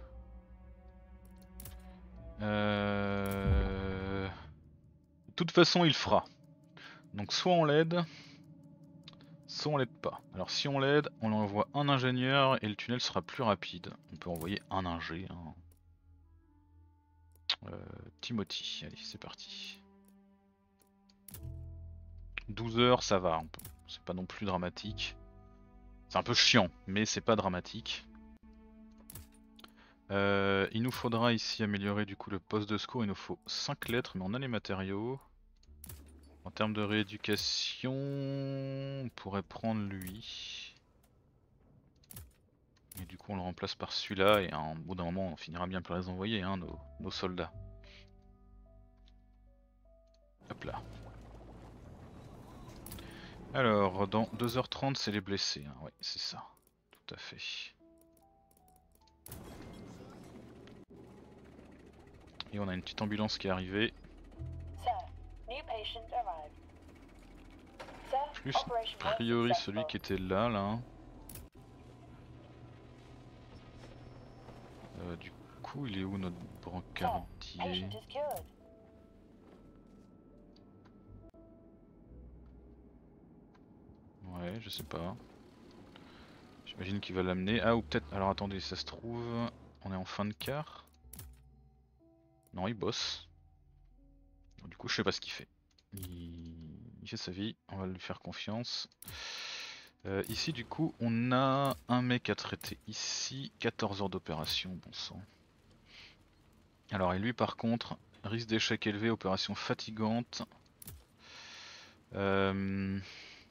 Euh... De toute façon il fera. Donc soit on l'aide, soit on l'aide pas. Alors si on l'aide, on envoie un ingénieur et le tunnel sera plus rapide. On peut envoyer un ingé. Hein. Euh, Timothy, allez c'est parti. douze heures ça va, c'est pas non plus dramatique. C'est un peu chiant, mais c'est pas dramatique. Euh, il nous faudra ici améliorer du coup le poste de secours, il nous faut cinq lettres mais on a les matériaux. En termes de rééducation, on pourrait prendre lui. Et du coup on le remplace par celui-là et hein, au bout d'un moment on finira bien par les envoyer, hein, nos, nos soldats. Hop là. Alors dans deux heures trente c'est les blessés, hein. Ouais c'est ça, tout à fait. Et on a une petite ambulance qui est arrivée. Plus a priori celui qui était là là. Euh, du coup il est où notre brancardier? Ouais je sais pas. J'imagine qu'il va l'amener. Ah ou peut-être... Alors attendez, ça se trouve... On est en fin de quart. Non il bosse. Donc, du coup je sais pas ce qu'il fait. Il... il fait sa vie, on va lui faire confiance. Euh, ici du coup on a un mec à traiter ici, quatorze heures d'opération, bon sang. Alors et lui par contre, risque d'échec élevé, opération fatigante. Euh...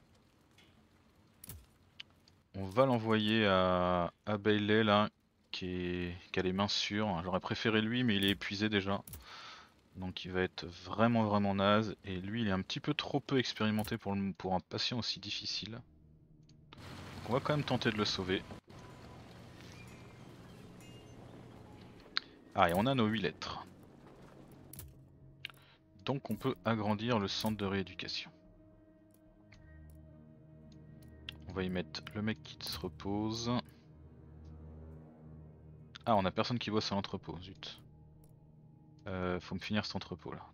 On va l'envoyer à, à Bailey là, qui, est... qui a les mains sûres. J'aurais préféré lui mais il est épuisé déjà. Donc il va être vraiment vraiment naze. Et lui il est un petit peu trop peu expérimenté pour, le... pour un patient aussi difficile. Donc on va quand même tenter de le sauver. Ah, et on a nos huit lettres. Donc on peut agrandir le centre de rééducation. On va y mettre le mec qui se repose. Ah, on a personne qui bosse à l'entrepôt, zut. Euh, faut me finir cet entrepôt là.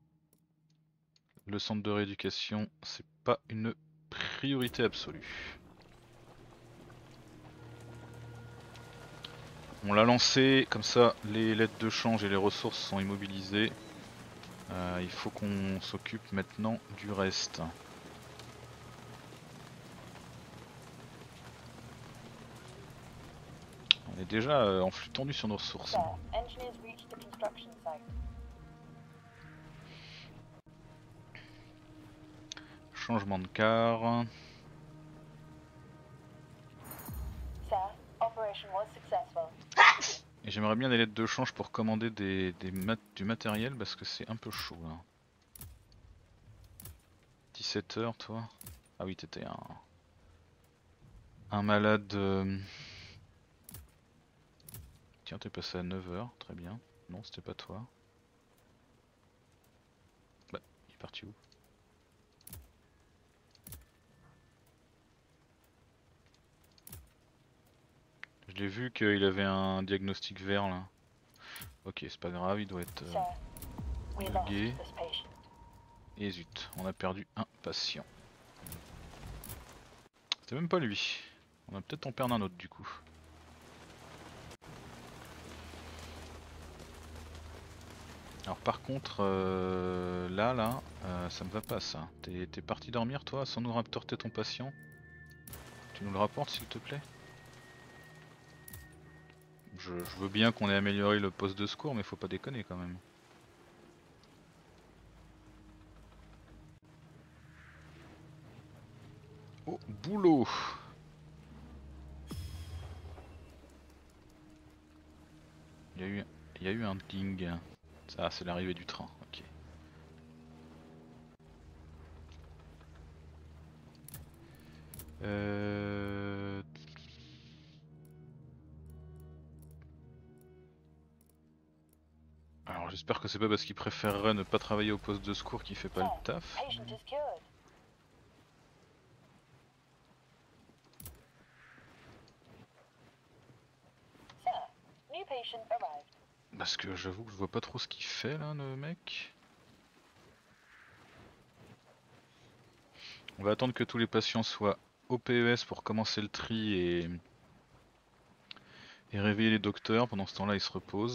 Le centre de rééducation, c'est pas une priorité absolue. On l'a lancé, comme ça les lettres de change et les ressources sont immobilisées. Euh, il faut qu'on s'occupe maintenant du reste. On est déjà euh, en flux tendu sur nos ressources. Hein. Changement de car. Et j'aimerais bien des lettres de change pour commander des, des mat du matériel parce que c'est un peu chaud là. dix-sept heures toi. Ah oui, t'étais un, un malade. Euh... Tiens, t'es passé à neuf heures, très bien. Non, c'était pas toi. Bah, il est parti où? Je l'ai vu qu'il avait un diagnostic vert là. Ok, c'est pas grave, il doit être euh, bugué. Et zut, on a perdu un patient. C'était même pas lui. On va peut-être en perdre un autre du coup. Alors par contre, euh, là, là, euh, ça me va pas ça. T'es parti dormir toi sans nous rapporter ton patient? Tu nous le rapportes s'il te plaît? Je, je veux bien qu'on ait amélioré le poste de secours, mais faut pas déconner quand même. Au boulot! Il y a eu, il y a eu un ding. Ça, c'est l'arrivée du train. Ok. Euh... Alors j'espère que c'est pas parce qu'il préférerait ne pas travailler au poste de secours qu'il fait pas le taf. Parce que j'avoue que je vois pas trop ce qu'il fait là le mec. On va attendre que tous les patients soient au P E S pour commencer le tri et, et réveiller les docteurs. Pendant ce temps là ils se reposent.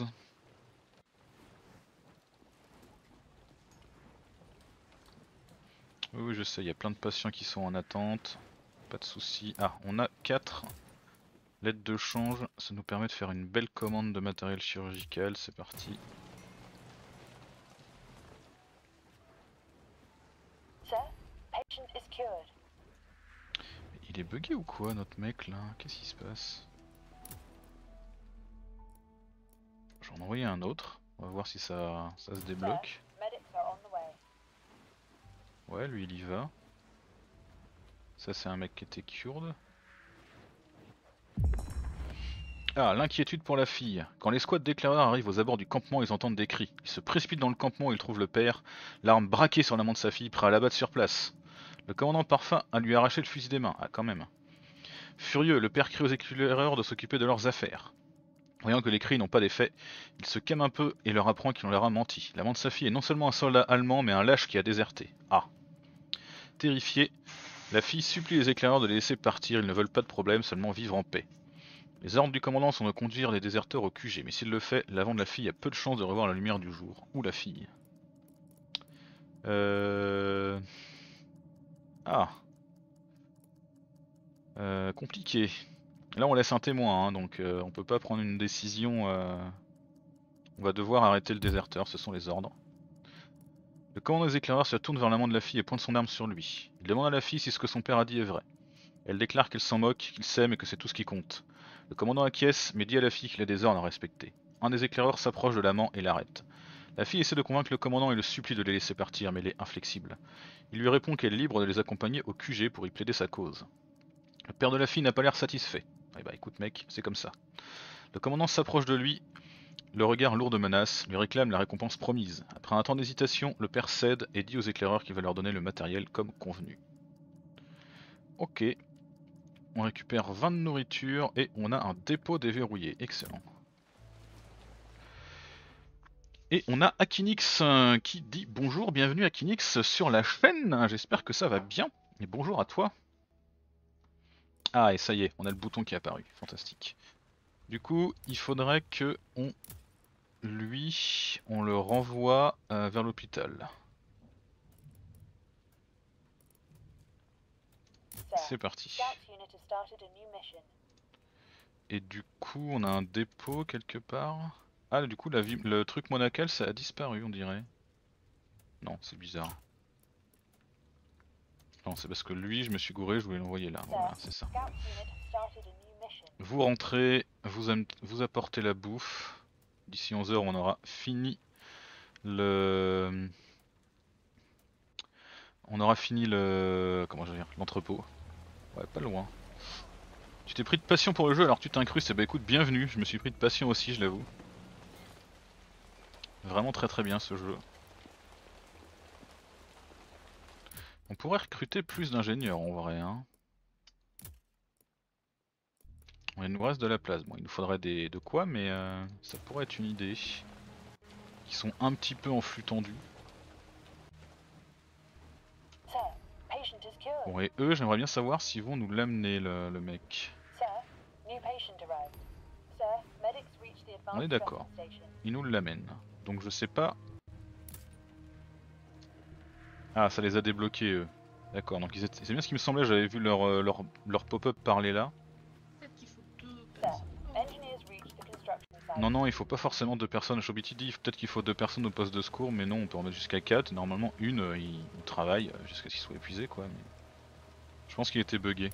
Oui, oui je sais, il y a plein de patients qui sont en attente. Pas de soucis. Ah, on a quatre lettres de change, ça nous permet de faire une belle commande de matériel chirurgical, c'est parti. Il est bugué ou quoi notre mec là? Qu'est-ce qui se passe? J'en ai envoyé un autre, on va voir si ça, ça se débloque. Ouais, lui il y va. Ça c'est un mec qui était cured. Ah, l'inquiétude pour la fille. Quand les squads d'éclaireurs arrivent aux abords du campement, ils entendent des cris. Ils se précipitent dans le campement et ils trouvent le père, l'arme braquée sur l'amant de sa fille, prêt à l'abattre sur place. Le commandant Parfum a lui arraché le fusil des mains. Ah, quand même. Furieux, le père crie aux éclaireurs de s'occuper de leurs affaires. Voyant que les cris n'ont pas d'effet, il se calme un peu et leur apprend qu'il leur a menti. L'amant de sa fille est non seulement un soldat allemand, mais un lâche qui a déserté. Ah. Terrifiée, la fille supplie les éclaireurs de les laisser partir, ils ne veulent pas de problème, seulement vivre en paix. Les ordres du commandant sont de conduire les déserteurs au Q G, mais s'il le fait, l'avant de la fille a peu de chances de revoir la lumière du jour. Ou la fille. Euh... Ah. Euh, compliqué. Là on laisse un témoin, hein, donc euh, on peut pas prendre une décision. Euh... On va devoir arrêter le déserteur, ce sont les ordres. Le commandant des éclaireurs se tourne vers l'amant de la fille et pointe son arme sur lui. Il demande à la fille si ce que son père a dit est vrai. Elle déclare qu'elle s'en moque, qu'il s'aime et que c'est tout ce qui compte. Le commandant acquiesce, mais dit à la fille qu'il a des ordres à respecter. Un des éclaireurs s'approche de l'amant et l'arrête. La fille essaie de convaincre le commandant et le supplie de les laisser partir, mais il est inflexible. Il lui répond qu'elle est libre de les accompagner au Q G pour y plaider sa cause. Le père de la fille n'a pas l'air satisfait. Eh bah écoute mec, c'est comme ça. Le commandant s'approche de lui Le regard lourd de menace lui réclame la récompense promise. Après un temps d'hésitation, le père cède et dit aux éclaireurs qu'il va leur donner le matériel comme convenu. Ok. On récupère vingt de nourriture et on a un dépôt déverrouillé. Excellent. Et on a Akinix euh, qui dit bonjour, bienvenue Akinix sur la chaîne. J'espère que ça va bien. Et bonjour à toi. Ah et ça y est, on a le bouton qui est apparu. Fantastique. Du coup, il faudrait que on lui, on le renvoie euh, vers l'hôpital. C'est parti. Et du coup, on a un dépôt quelque part. Ah, du coup, la vie, le truc monacal, ça a disparu, on dirait. Non, c'est bizarre. Non, c'est parce que lui, je me suis gouré, je voulais l'envoyer là. Voilà, c'est ça. Vous rentrez, vous, vous apportez la bouffe. D'ici onze heures, on aura fini le... On aura fini le... Comment je veux dire, l'entrepôt. Ouais, pas loin. Tu t'es pris de passion pour le jeu alors tu t'incrustes, et bah écoute, bienvenue, je me suis pris de passion aussi, je l'avoue. Vraiment très très bien ce jeu. On pourrait recruter plus d'ingénieurs en vrai, hein. Il nous reste de la place, bon il nous faudrait des... de quoi, mais euh, ça pourrait être une idée. Ils sont un petit peu en flux tendu. Bon et eux, j'aimerais bien savoir s'ils vont nous l'amener le, le mec. On est d'accord, ils nous l'amènent. Donc je sais pas... Ah, ça les a débloqués eux. D'accord, donc étaient... c'est bien ce qui me semblait, j'avais vu leur, euh, leur, leur pop-up parler là. Peut-être qu'il faut deux personnes. Non, non, il faut pas forcément deux personnes. Shobiti dit peut-être qu'il faut deux personnes au poste de secours, mais non, on peut en mettre jusqu'à quatre. Normalement, une, euh, il, il travaille euh, jusqu'à ce qu'il soit épuisé quoi. Mais... Je pense qu'il était bugué.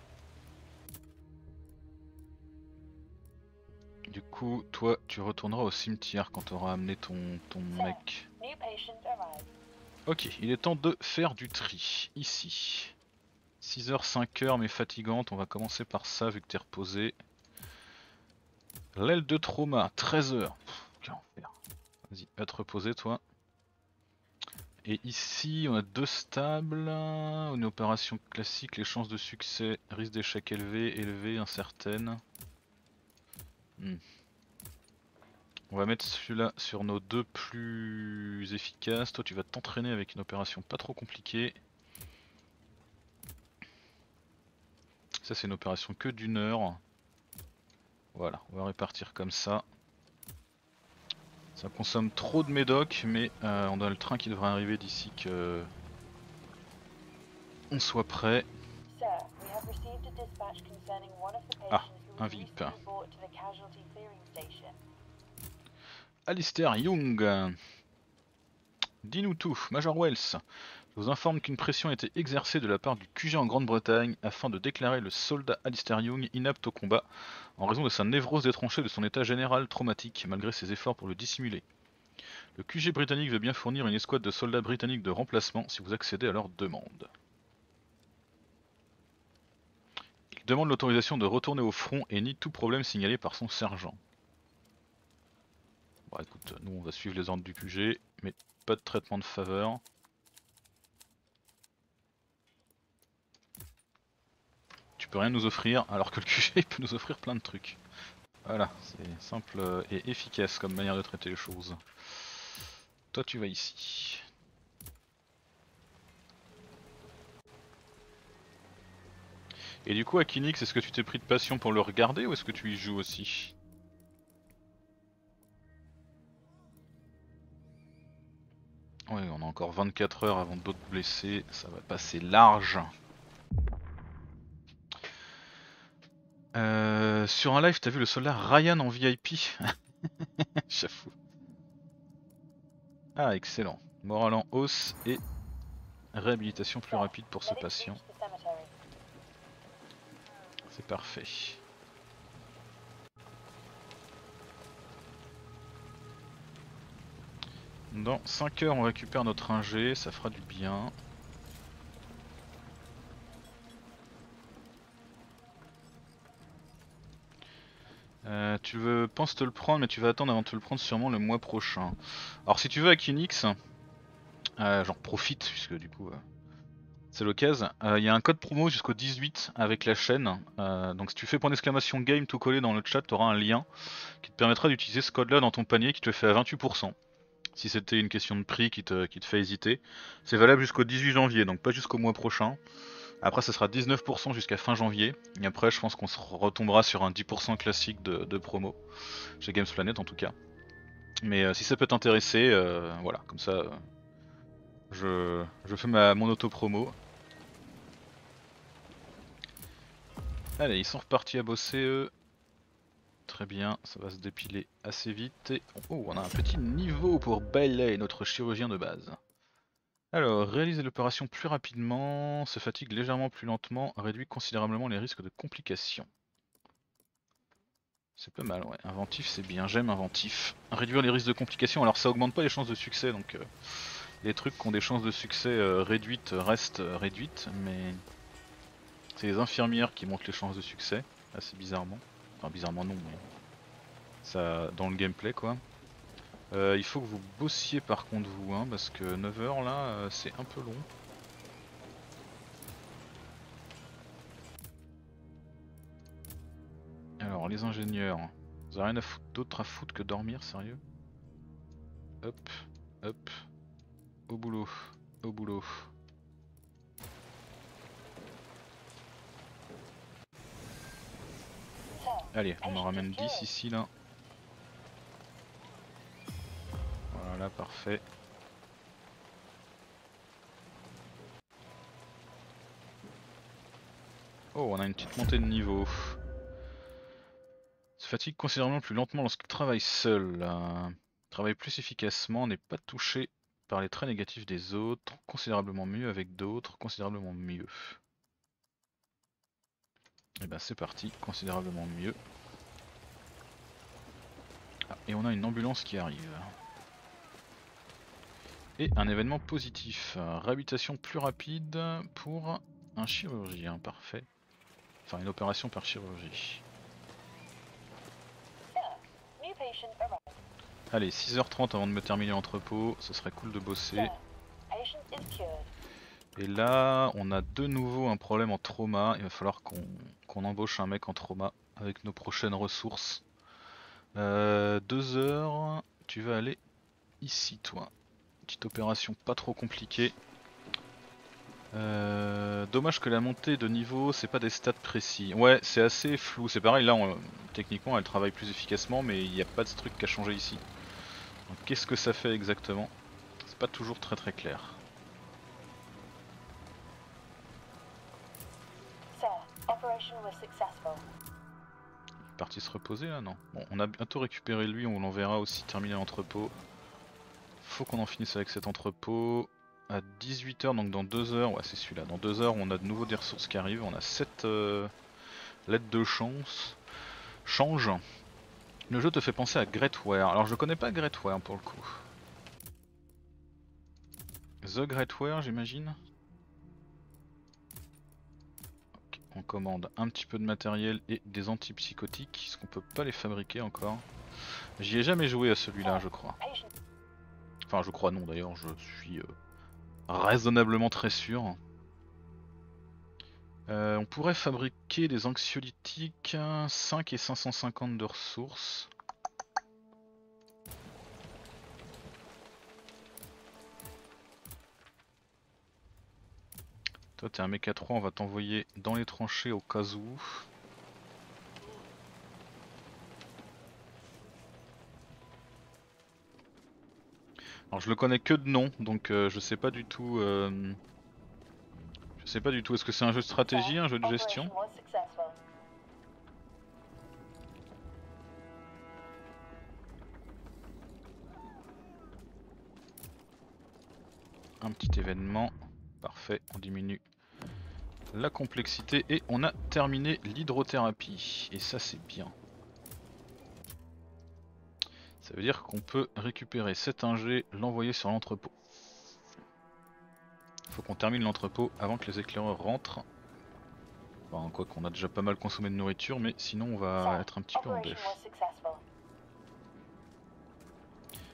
Du coup, toi, tu retourneras au cimetière quand tu auras amené ton, ton mec. Ok, il est temps de faire du tri, ici. six heures, cinq heures, mais fatigante, on va commencer par ça vu que t'es reposé. L'aile de trauma, treize heures. Quel enfer. Vas-y, va te reposer toi. Et ici, on a deux stables. Une opération classique, les chances de succès, risque d'échec élevé, élevé, incertaine. Hmm. On va mettre celui-là sur nos deux plus efficaces. Toi, tu vas t'entraîner avec une opération pas trop compliquée. Ça, c'est une opération que d'une heure. Voilà, on va répartir comme ça. Ça consomme trop de médoc, mais euh, on a le train qui devrait arriver d'ici que on soit prêt. Ah, un V I P. Alistair Young. Dis-nous tout, Major Wells. Je vous informe qu'une pression a été exercée de la part du Q G en Grande-Bretagne afin de déclarer le soldat Alistair Young inapte au combat en raison de sa névrose des tranchées et de son état général traumatique malgré ses efforts pour le dissimuler. Le Q G britannique veut bien fournir une escouade de soldats britanniques de remplacement si vous accédez à leur demande. Il demande l'autorisation de retourner au front et nie tout problème signalé par son sergent. Bon écoute, nous on va suivre les ordres du Q G, mais pas de traitement de faveur. Tu peux rien nous offrir alors que le Q G peut nous offrir plein de trucs. Voilà, c'est simple et efficace comme manière de traiter les choses. Toi tu vas ici. Et du coup Akinix, est-ce que tu t'es pris de passion pour le regarder ou est-ce que tu y joues aussi? Ouais, on a encore vingt-quatre heures avant d'autres blessés, ça va passer large. Euh, sur un live, t'as vu le soldat Ryan en V I P? J'avoue. Ah, excellent. Morale en hausse et réhabilitation plus rapide pour ce patient. C'est parfait. Dans cinq heures, on récupère notre ingé, ça fera du bien. Euh, tu veux, penses te le prendre, mais tu vas attendre avant de te le prendre sûrement le mois prochain. Alors si tu veux avec Unix, euh, genre profite, puisque du coup... Euh... C'est l'occasion. Il euh, y a un code promo jusqu'au dix-huit avec la chaîne. Euh, donc si tu fais point d'exclamation game tout collé dans le chat, tu auras un lien qui te permettra d'utiliser ce code là dans ton panier qui te le fait à vingt-huit pour cent. Si c'était une question de prix qui te, qui te fait hésiter. C'est valable jusqu'au dix-huit janvier, donc pas jusqu'au mois prochain. Après ça sera dix-neuf pour cent jusqu'à fin janvier. Et après je pense qu'on se retombera sur un dix pour cent classique de, de promo. Chez Games Planet en tout cas. Mais euh, si ça peut t'intéresser, euh, voilà, comme ça... Euh, je, je fais ma, mon auto-promo. Allez, ils sont repartis à bosser eux. Très bien, ça va se dépiler assez vite. Et... oh, on a un petit niveau pour Bailey, notre chirurgien de base. Alors, réaliser l'opération plus rapidement, se fatigue légèrement plus lentement, réduit considérablement les risques de complications. C'est pas mal, ouais. Inventif, c'est bien, j'aime inventif. Réduire les risques de complications, alors ça augmente pas les chances de succès, donc... Euh, les trucs qui ont des chances de succès euh, réduites restent euh, réduites, mais... c'est les infirmières qui montent les chances de succès, assez bizarrement. Enfin bizarrement non, mais... ça dans le gameplay quoi. Euh, il faut que vous bossiez par contre vous, hein, parce que neuf heures là, euh, c'est un peu long. Alors les ingénieurs, vous avez rien à foutre d'autre à foutre que dormir, sérieux? Hop, hop, au boulot, au boulot. Allez, on en ramène dix ici là. Voilà, parfait. Oh, on a une petite montée de niveau. Se fatigue considérablement plus lentement lorsqu'il travaille seul. Euh, travaille plus efficacement, n'est pas touché par les traits négatifs des autres, considérablement mieux avec d'autres, considérablement mieux. Et ben c'est parti, considérablement mieux. Ah, et on a une ambulance qui arrive. Et un événement positif, réhabilitation plus rapide pour un chirurgien, parfait. Enfin une opération par chirurgie. Allez, six heures trente avant de me terminer l'entrepôt, ce serait cool de bosser. Et là, on a de nouveau un problème en trauma, il va falloir qu'on qu'on embauche un mec en trauma avec nos prochaines ressources. Euh, deux heures, tu vas aller ici toi. Petite opération pas trop compliquée. Euh, dommage que la montée de niveau c'est pas des stats précis. Ouais, c'est assez flou, c'est pareil là on, techniquement elle travaille plus efficacement mais il n'y a pas de truc qui a changé ici. Qu'est-ce que ça fait exactement? C'est pas toujours très très clair. Il est parti se reposer là? Non. Bon, on a bientôt récupéré lui, on l'enverra aussi terminer l'entrepôt. Faut qu'on en finisse avec cet entrepôt. À dix-huit heures, donc dans deux heures, ouais c'est celui-là, dans deux heures on a de nouveau des ressources qui arrivent, on a sept euh, lettres de chance. Change. Le jeu te fait penser à Greatware, alors je connais pas Greatware pour le coup. The Greatware j'imagine. Okay, on commande un petit peu de matériel et des antipsychotiques, est-ce qu'on peut pas les fabriquer encore? J'y ai jamais joué à celui-là je crois. Enfin je crois non d'ailleurs, je suis... Euh... raisonnablement très sûr. Euh, on pourrait fabriquer des anxiolytiques, cinq et cinq cent cinquante de ressources. Toi t'es un méca trois, on va t'envoyer dans les tranchées au cas où. Alors je le connais que de nom, donc euh, je sais pas du tout... Euh... Je sais pas du tout, est-ce que c'est un jeu de stratégie, un jeu de gestion? Un petit événement, parfait, on diminue la complexité et on a terminé l'hydrothérapie, et ça c'est bien. Ça veut dire qu'on peut récupérer cet ingé, l'envoyer sur l'entrepôt. Faut qu'on termine l'entrepôt avant que les éclaireurs rentrent. Enfin, quoi qu'on a déjà pas mal consommé de nourriture, mais sinon on va être un petit peu en dèche.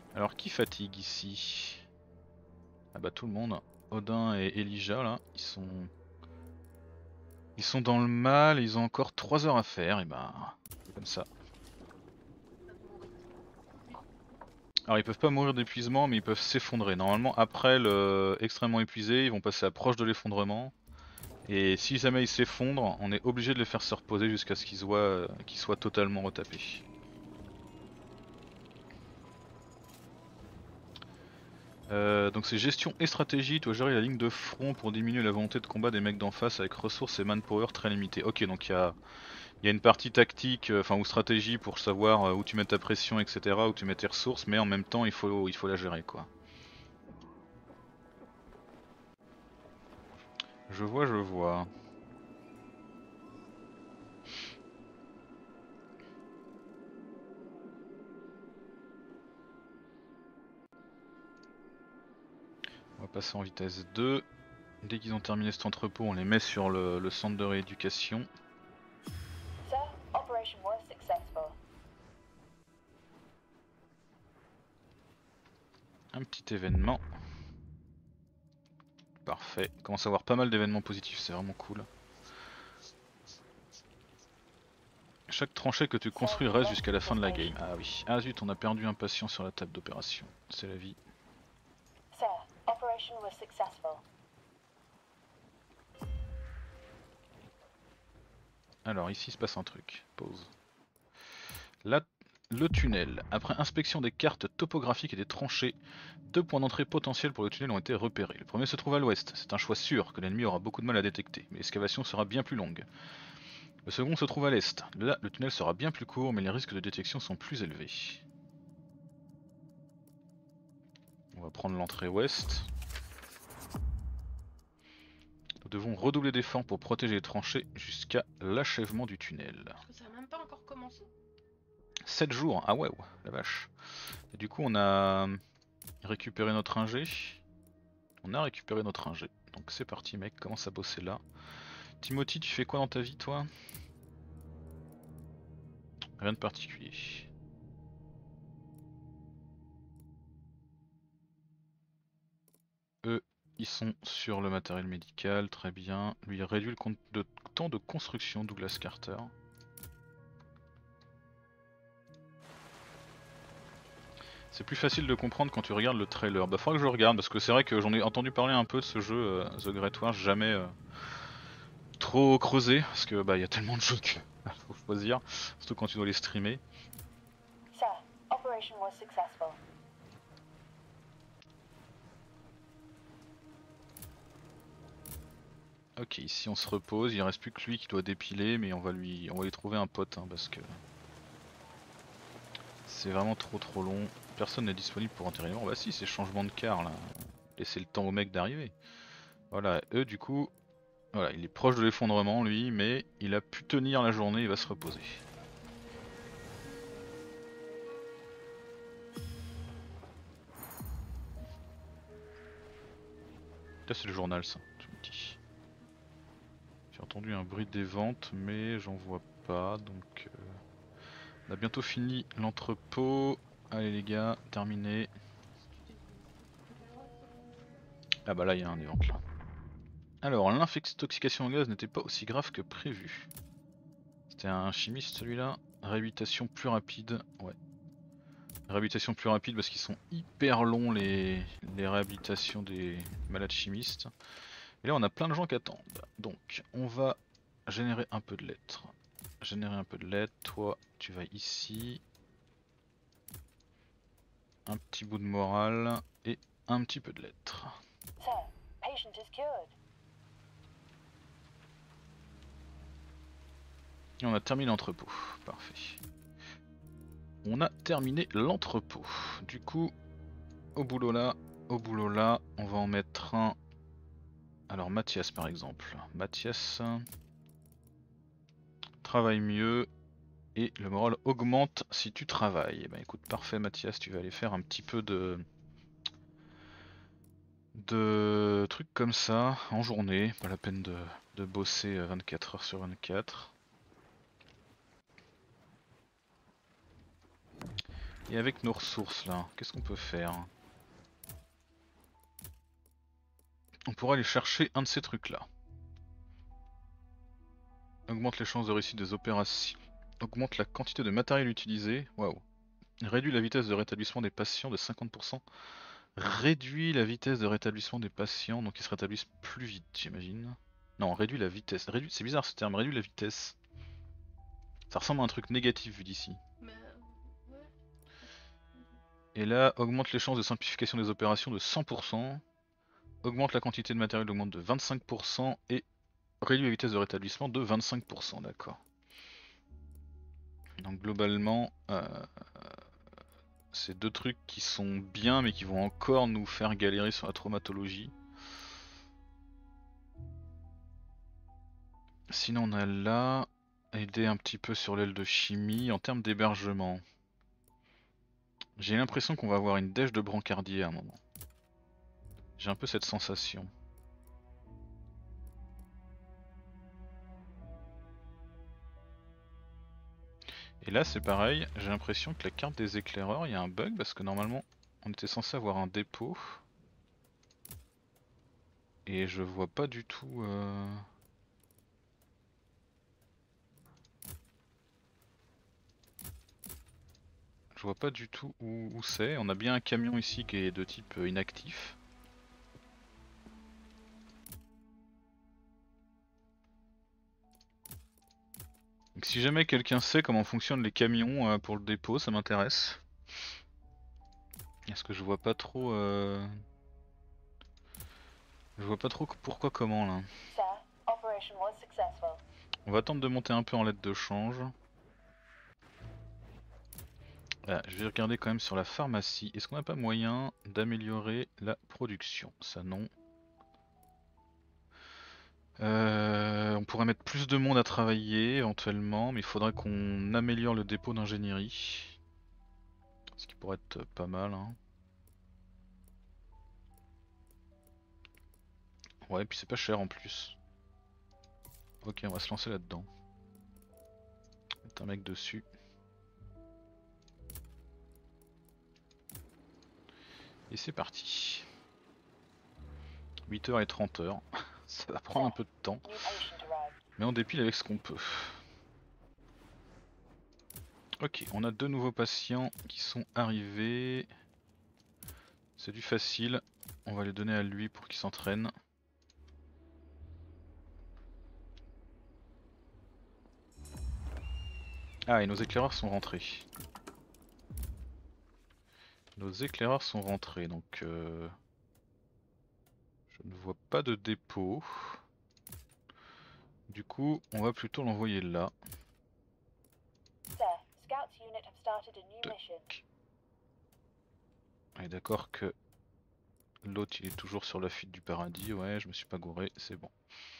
Alors qui fatigue ici? Ah bah tout le monde. Odin et Elijah là, ils sont... Ils sont dans le mal, ils ont encore trois heures à faire, et bah... C'est comme ça. Pas de mourir. Alors ils peuvent pas mourir d'épuisement mais ils peuvent s'effondrer. Normalement après le extrêmement épuisé, ils vont passer à proche de l'effondrement. Et si jamais ils s'effondrent, on est obligé de les faire se reposer jusqu'à ce qu'ils soient, euh, qu'ils soient totalement retapés. Euh, donc c'est gestion et stratégie, tu dois gérer la ligne de front pour diminuer la volonté de combat des mecs d'en face avec ressources et manpower très limitées. Ok, donc il y a, y a une partie tactique, enfin ou stratégie pour savoir euh, où tu mets ta pression, et cetera, où tu mets tes ressources, mais en même temps il faut, il faut la gérer quoi. Je vois, je vois. On va passer en vitesse deux. Dès qu'ils ont terminé cet entrepôt, on les met sur le, le centre de rééducation. Sir, operation was successful. Un petit événement. Parfait. On commence à avoir pas mal d'événements positifs, c'est vraiment cool. Chaque tranchée que tu construis reste jusqu'à la fin de la game. Ah oui. Ah zut, on a perdu un patient sur la table d'opération. C'est la vie. Sir, operation was successful. Alors ici il se passe un truc. Pause. Là, le tunnel. Après inspection des cartes topographiques et des tranchées, deux points d'entrée potentiels pour le tunnel ont été repérés. Le premier se trouve à l'ouest. C'est un choix sûr que l'ennemi aura beaucoup de mal à détecter, mais l'excavation sera bien plus longue. Le second se trouve à l'est. Là, le tunnel sera bien plus court, mais les risques de détection sont plus élevés. On va prendre l'entrée ouest. Nous devons redoubler d'efforts pour protéger les tranchées jusqu'à l'achèvement du tunnel. Parce que ça a même pas encore commencé. sept jours, ah ouais, la vache. Et du coup on a récupéré notre ingé. On a récupéré notre ingé. Donc c'est parti mec, commence à bosser là. Timothy, tu fais quoi dans ta vie toi? Rien de particulier. Eux, ils sont sur le matériel médical, très bien. Lui, il réduit le compte de temps de construction, Douglas Carter. C'est plus facile de comprendre quand tu regardes le trailer. Bah faudra que je le regarde parce que c'est vrai que j'en ai entendu parler un peu de ce jeu, euh, The Great War, jamais euh, trop creusé parce que bah il y a tellement de jeux qu'il faut choisir, surtout quand tu dois les streamer. Sir, operation was successful. Ok, ici on se repose, il reste plus que lui qui doit dépiler, mais on va lui, on va lui trouver un pote hein, parce que c'est vraiment trop trop long. Personne n'est disponible pour enterrer. Bah si, c'est changement de car là. Laissez le temps au mec d'arriver. Voilà, eux du coup, voilà, il est proche de l'effondrement lui, mais il a pu tenir la journée, il va se reposer. Là c'est le journal ça, tu me dis. J'ai entendu un bruit des ventes, mais j'en vois pas, donc euh, on a bientôt fini l'entrepôt. Allez les gars, terminé. Ah bah là il y a un event là. Alors l'intoxication au gaz n'était pas aussi grave que prévu. C'était un chimiste celui-là. Réhabilitation plus rapide, ouais. Réhabilitation plus rapide parce qu'ils sont hyper longs les, les réhabilitations des malades chimistes. Et là on a plein de gens qui attendent. Donc on va générer un peu de lettres. Générer un peu de lettres, toi tu vas ici. Un petit bout de morale et un petit peu de lettres. Sir, patient is cured. Et on a terminé l'entrepôt, parfait. On a terminé l'entrepôt. Du coup, au boulot là, au boulot là, on va en mettre un. Alors Mathias par exemple. Mathias travaille mieux et le moral augmente si tu travailles. Et ben écoute, parfait Mathias, tu vas aller faire un petit peu de de trucs comme ça en journée. Pas la peine de, de bosser vingt-quatre heures sur vingt-quatre. Et avec nos ressources là, qu'est-ce qu'on peut faire? On pourrait aller chercher un de ces trucs là. Augmente les chances de réussite des opérations. Augmente la quantité de matériel utilisé. Waouh. Réduit la vitesse de rétablissement des patients de cinquante pour cent. Réduit la vitesse de rétablissement des patients, donc ils se rétablissent plus vite, j'imagine. Non, réduit la vitesse. Réduit... C'est bizarre ce terme, réduit la vitesse. Ça ressemble à un truc négatif vu d'ici. Mais euh, ouais. Et là, augmente les chances de simplification des opérations de cent pour cent. Augmente la quantité de matériel, augmente de vingt-cinq pour cent. Et réduit la vitesse de rétablissement de vingt-cinq pour cent, d'accord. Donc globalement, euh, c'est deux trucs qui sont bien mais qui vont encore nous faire galérer sur la traumatologie. Sinon on a là, aider un petit peu sur l'aile de chimie en termes d'hébergement. J'ai l'impression qu'on va avoir une dèche de brancardier à un moment. J'ai un peu cette sensation. Et là c'est pareil, j'ai l'impression que la carte des éclaireurs, il y a un bug parce que normalement on était censé avoir un dépôt. Et je vois pas du tout... Euh... Je vois pas du tout où, où c'est. On a bien un camion ici qui est de type euh, inactif. Donc si jamais quelqu'un sait comment fonctionnent les camions euh, pour le dépôt, ça m'intéresse. Parce que je vois pas trop... Euh... Je vois pas trop pourquoi comment là. Sir, operation was successful. On va attendre de monter un peu en lettre de change. Ah, je vais regarder quand même sur la pharmacie. Est-ce qu'on n'a pas moyen d'améliorer la production? Ça non. Euh, on pourrait mettre plus de monde à travailler éventuellement, mais il faudrait qu'on améliore le dépôt d'ingénierie. Ce qui pourrait être pas mal. Hein. Ouais, et puis c'est pas cher en plus. Ok, on va se lancer là-dedans. Mettre un mec dessus. Et c'est parti. huit heures et trente heures. Ça va prendre un peu de temps. New patient arrived. Mais on dépile avec ce qu'on peut. Ok, on a deux nouveaux patients qui sont arrivés. C'est du facile. On va les donner à lui pour qu'il s'entraîne. Ah, et nos éclaireurs sont rentrés. Nos éclaireurs sont rentrés, donc euh, je ne vois pas de dépôt. Du coup, on va plutôt l'envoyer là. Sir, Scouts unit have started a new Tac. mission. On est d'accord que l'autre il est toujours sur la fuite du paradis. Ouais, je me suis pas gouré, c'est bon.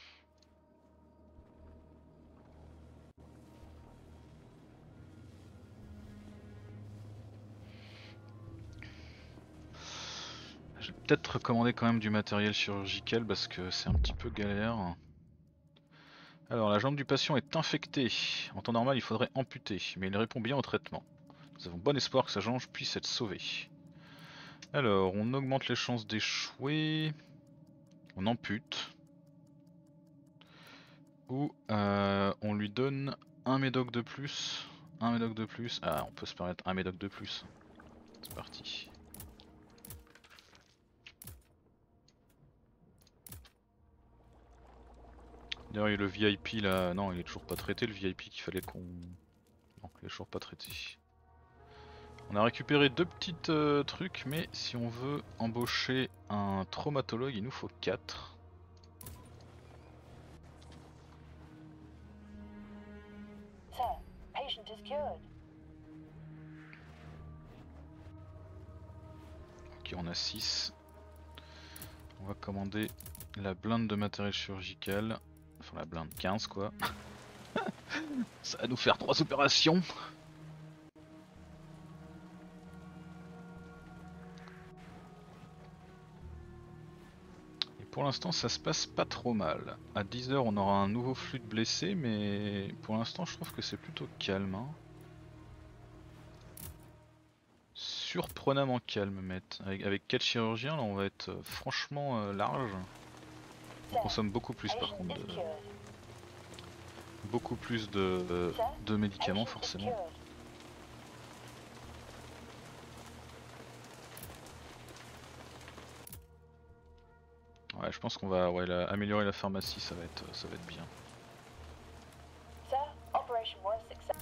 Je vais peut-être recommander quand même du matériel chirurgical parce que c'est un petit peu galère. Alors la jambe du patient est infectée. En temps normal il faudrait amputer, mais il répond bien au traitement. Nous avons bon espoir que sa jambe puisse être sauvée. Alors on augmente les chances d'échouer. On ampute. Ou euh, on lui donne un médoc de plus. Un médoc de plus. Ah, on peut se permettre un médoc de plus. C'est parti. D'ailleurs, il y a le V I P là. Non, il est toujours pas traité le V I P qu'il fallait qu'on. Non, il est toujours pas traité. On a récupéré deux petits euh, trucs, mais si on veut embaucher un traumatologue, il nous faut quatre. Sir, patient is cured. Ok, on a six. On va commander la blinde de matériel chirurgical. Enfin la blinde quinze quoi. Ça va nous faire trois opérations. Et pour l'instant ça se passe pas trop mal. À dix heures on aura un nouveau flux de blessés, mais pour l'instant je trouve que c'est plutôt calme. Hein. surprenamment calme, mec. Avec, avec quatre chirurgiens, là, on va être euh, franchement euh, large. On Sir, consomme beaucoup plus, par patient contre, is de, cured. beaucoup plus de, euh, Sir, de médicaments, patient is forcément. cured. Ouais, je pense qu'on va ouais, la- améliorer la pharmacie, ça va être, ça va être bien. Sir, operation was successful.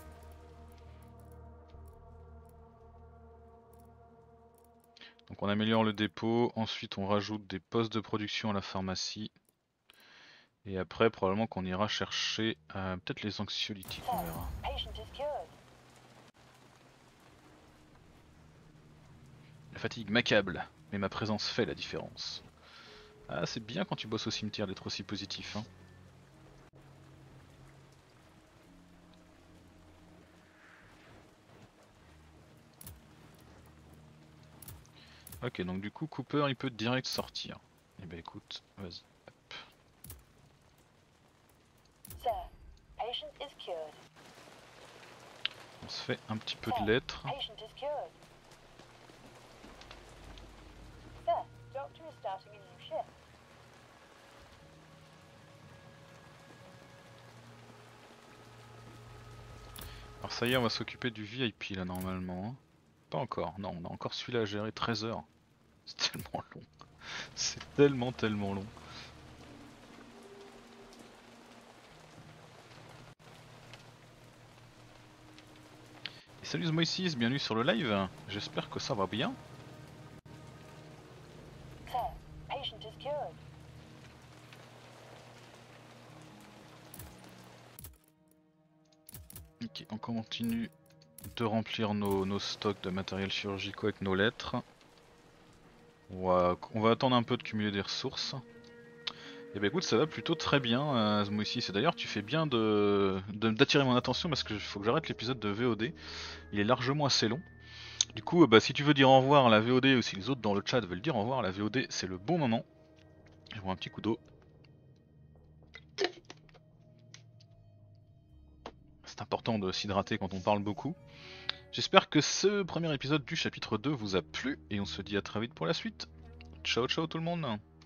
Donc on améliore le dépôt, ensuite on rajoute des postes de production à la pharmacie. Et après, probablement qu'on ira chercher euh, peut-être les anxiolytiques, on Sir, verra. patient is cured. La fatigue m'accable, mais ma présence fait la différence. Ah, c'est bien quand tu bosses au cimetière d'être aussi positif, hein. Ok, donc du coup, Cooper, il peut direct sortir. Et bah écoute, vas-y. Hop. Sir, patient is cured. On se fait un petit peu Sir, de lettres. patient is cured. Sir, doctor is starting a new shift. Alors ça y est, on va s'occuper du V I P là normalement. Hein. Pas encore, non, on a encore celui-là à gérer, treize heures. C'est tellement long. C'est tellement tellement long. Et salut Moïsis, bienvenue sur le live. J'espère que ça va bien. Sir, patient is cured. Ok, on continue de remplir nos, nos stocks de matériel chirurgicaux avec nos lettres. On va, on va attendre un peu de cumuler des ressources. Et bah écoute, ça va plutôt très bien, euh, Moïsis. Et d'ailleurs, tu fais bien de de- d'attirer mon attention parce qu'il faut que j'arrête l'épisode de V O D. Il est largement assez long. Du coup, euh, bah, si tu veux dire au revoir à la V O D ou si les autres dans le chat veulent dire au revoir à la V O D, c'est le bon moment. Je bois un petit coup d'eau. C'est important de s'hydrater quand on parle beaucoup. J'espère que ce premier épisode du chapitre deux vous a plu et on se dit à très vite pour la suite. Ciao ciao tout le monde.